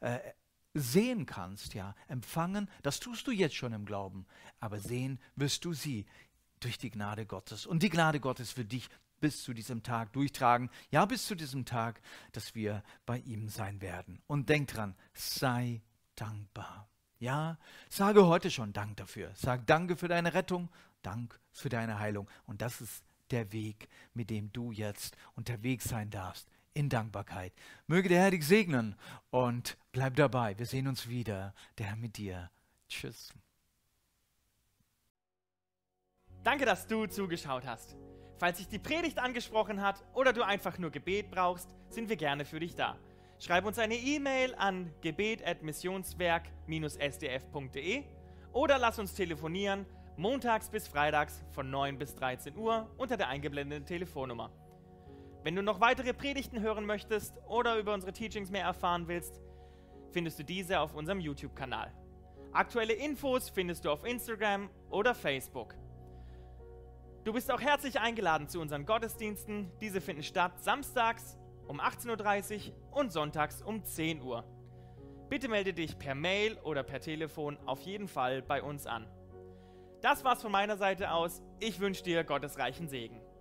sehen kannst, ja, empfangen. Das tust du jetzt schon im Glauben, aber sehen wirst du sie durch die Gnade Gottes. Und die Gnade Gottes wird dich bis zu diesem Tag durchtragen. Ja, bis zu diesem Tag, dass wir bei ihm sein werden. Und denk dran, sei dankbar. Ja, sage heute schon Dank dafür. Sag Danke für deine Rettung, Dank für deine Heilung. Und das ist der Weg, mit dem du jetzt unterwegs sein darfst, in Dankbarkeit. Möge der Herr dich segnen und bleib dabei. Wir sehen uns wieder. Der Herr mit dir. Tschüss. Danke, dass du zugeschaut hast. Falls dich die Predigt angesprochen hat oder du einfach nur Gebet brauchst, sind wir gerne für dich da. Schreib uns eine E-Mail an gebet@missionswerk-sdf.de oder lass uns telefonieren, montags bis freitags von 9 bis 13 Uhr unter der eingeblendeten Telefonnummer. Wenn du noch weitere Predigten hören möchtest oder über unsere Teachings mehr erfahren willst, findest du diese auf unserem YouTube-Kanal. Aktuelle Infos findest du auf Instagram oder Facebook. Du bist auch herzlich eingeladen zu unseren Gottesdiensten. Diese finden statt samstags um 18:30 Uhr und sonntags um 10 Uhr. Bitte melde dich per Mail oder per Telefon auf jeden Fall bei uns an. Das war's von meiner Seite aus. Ich wünsche dir Gottes reichen Segen.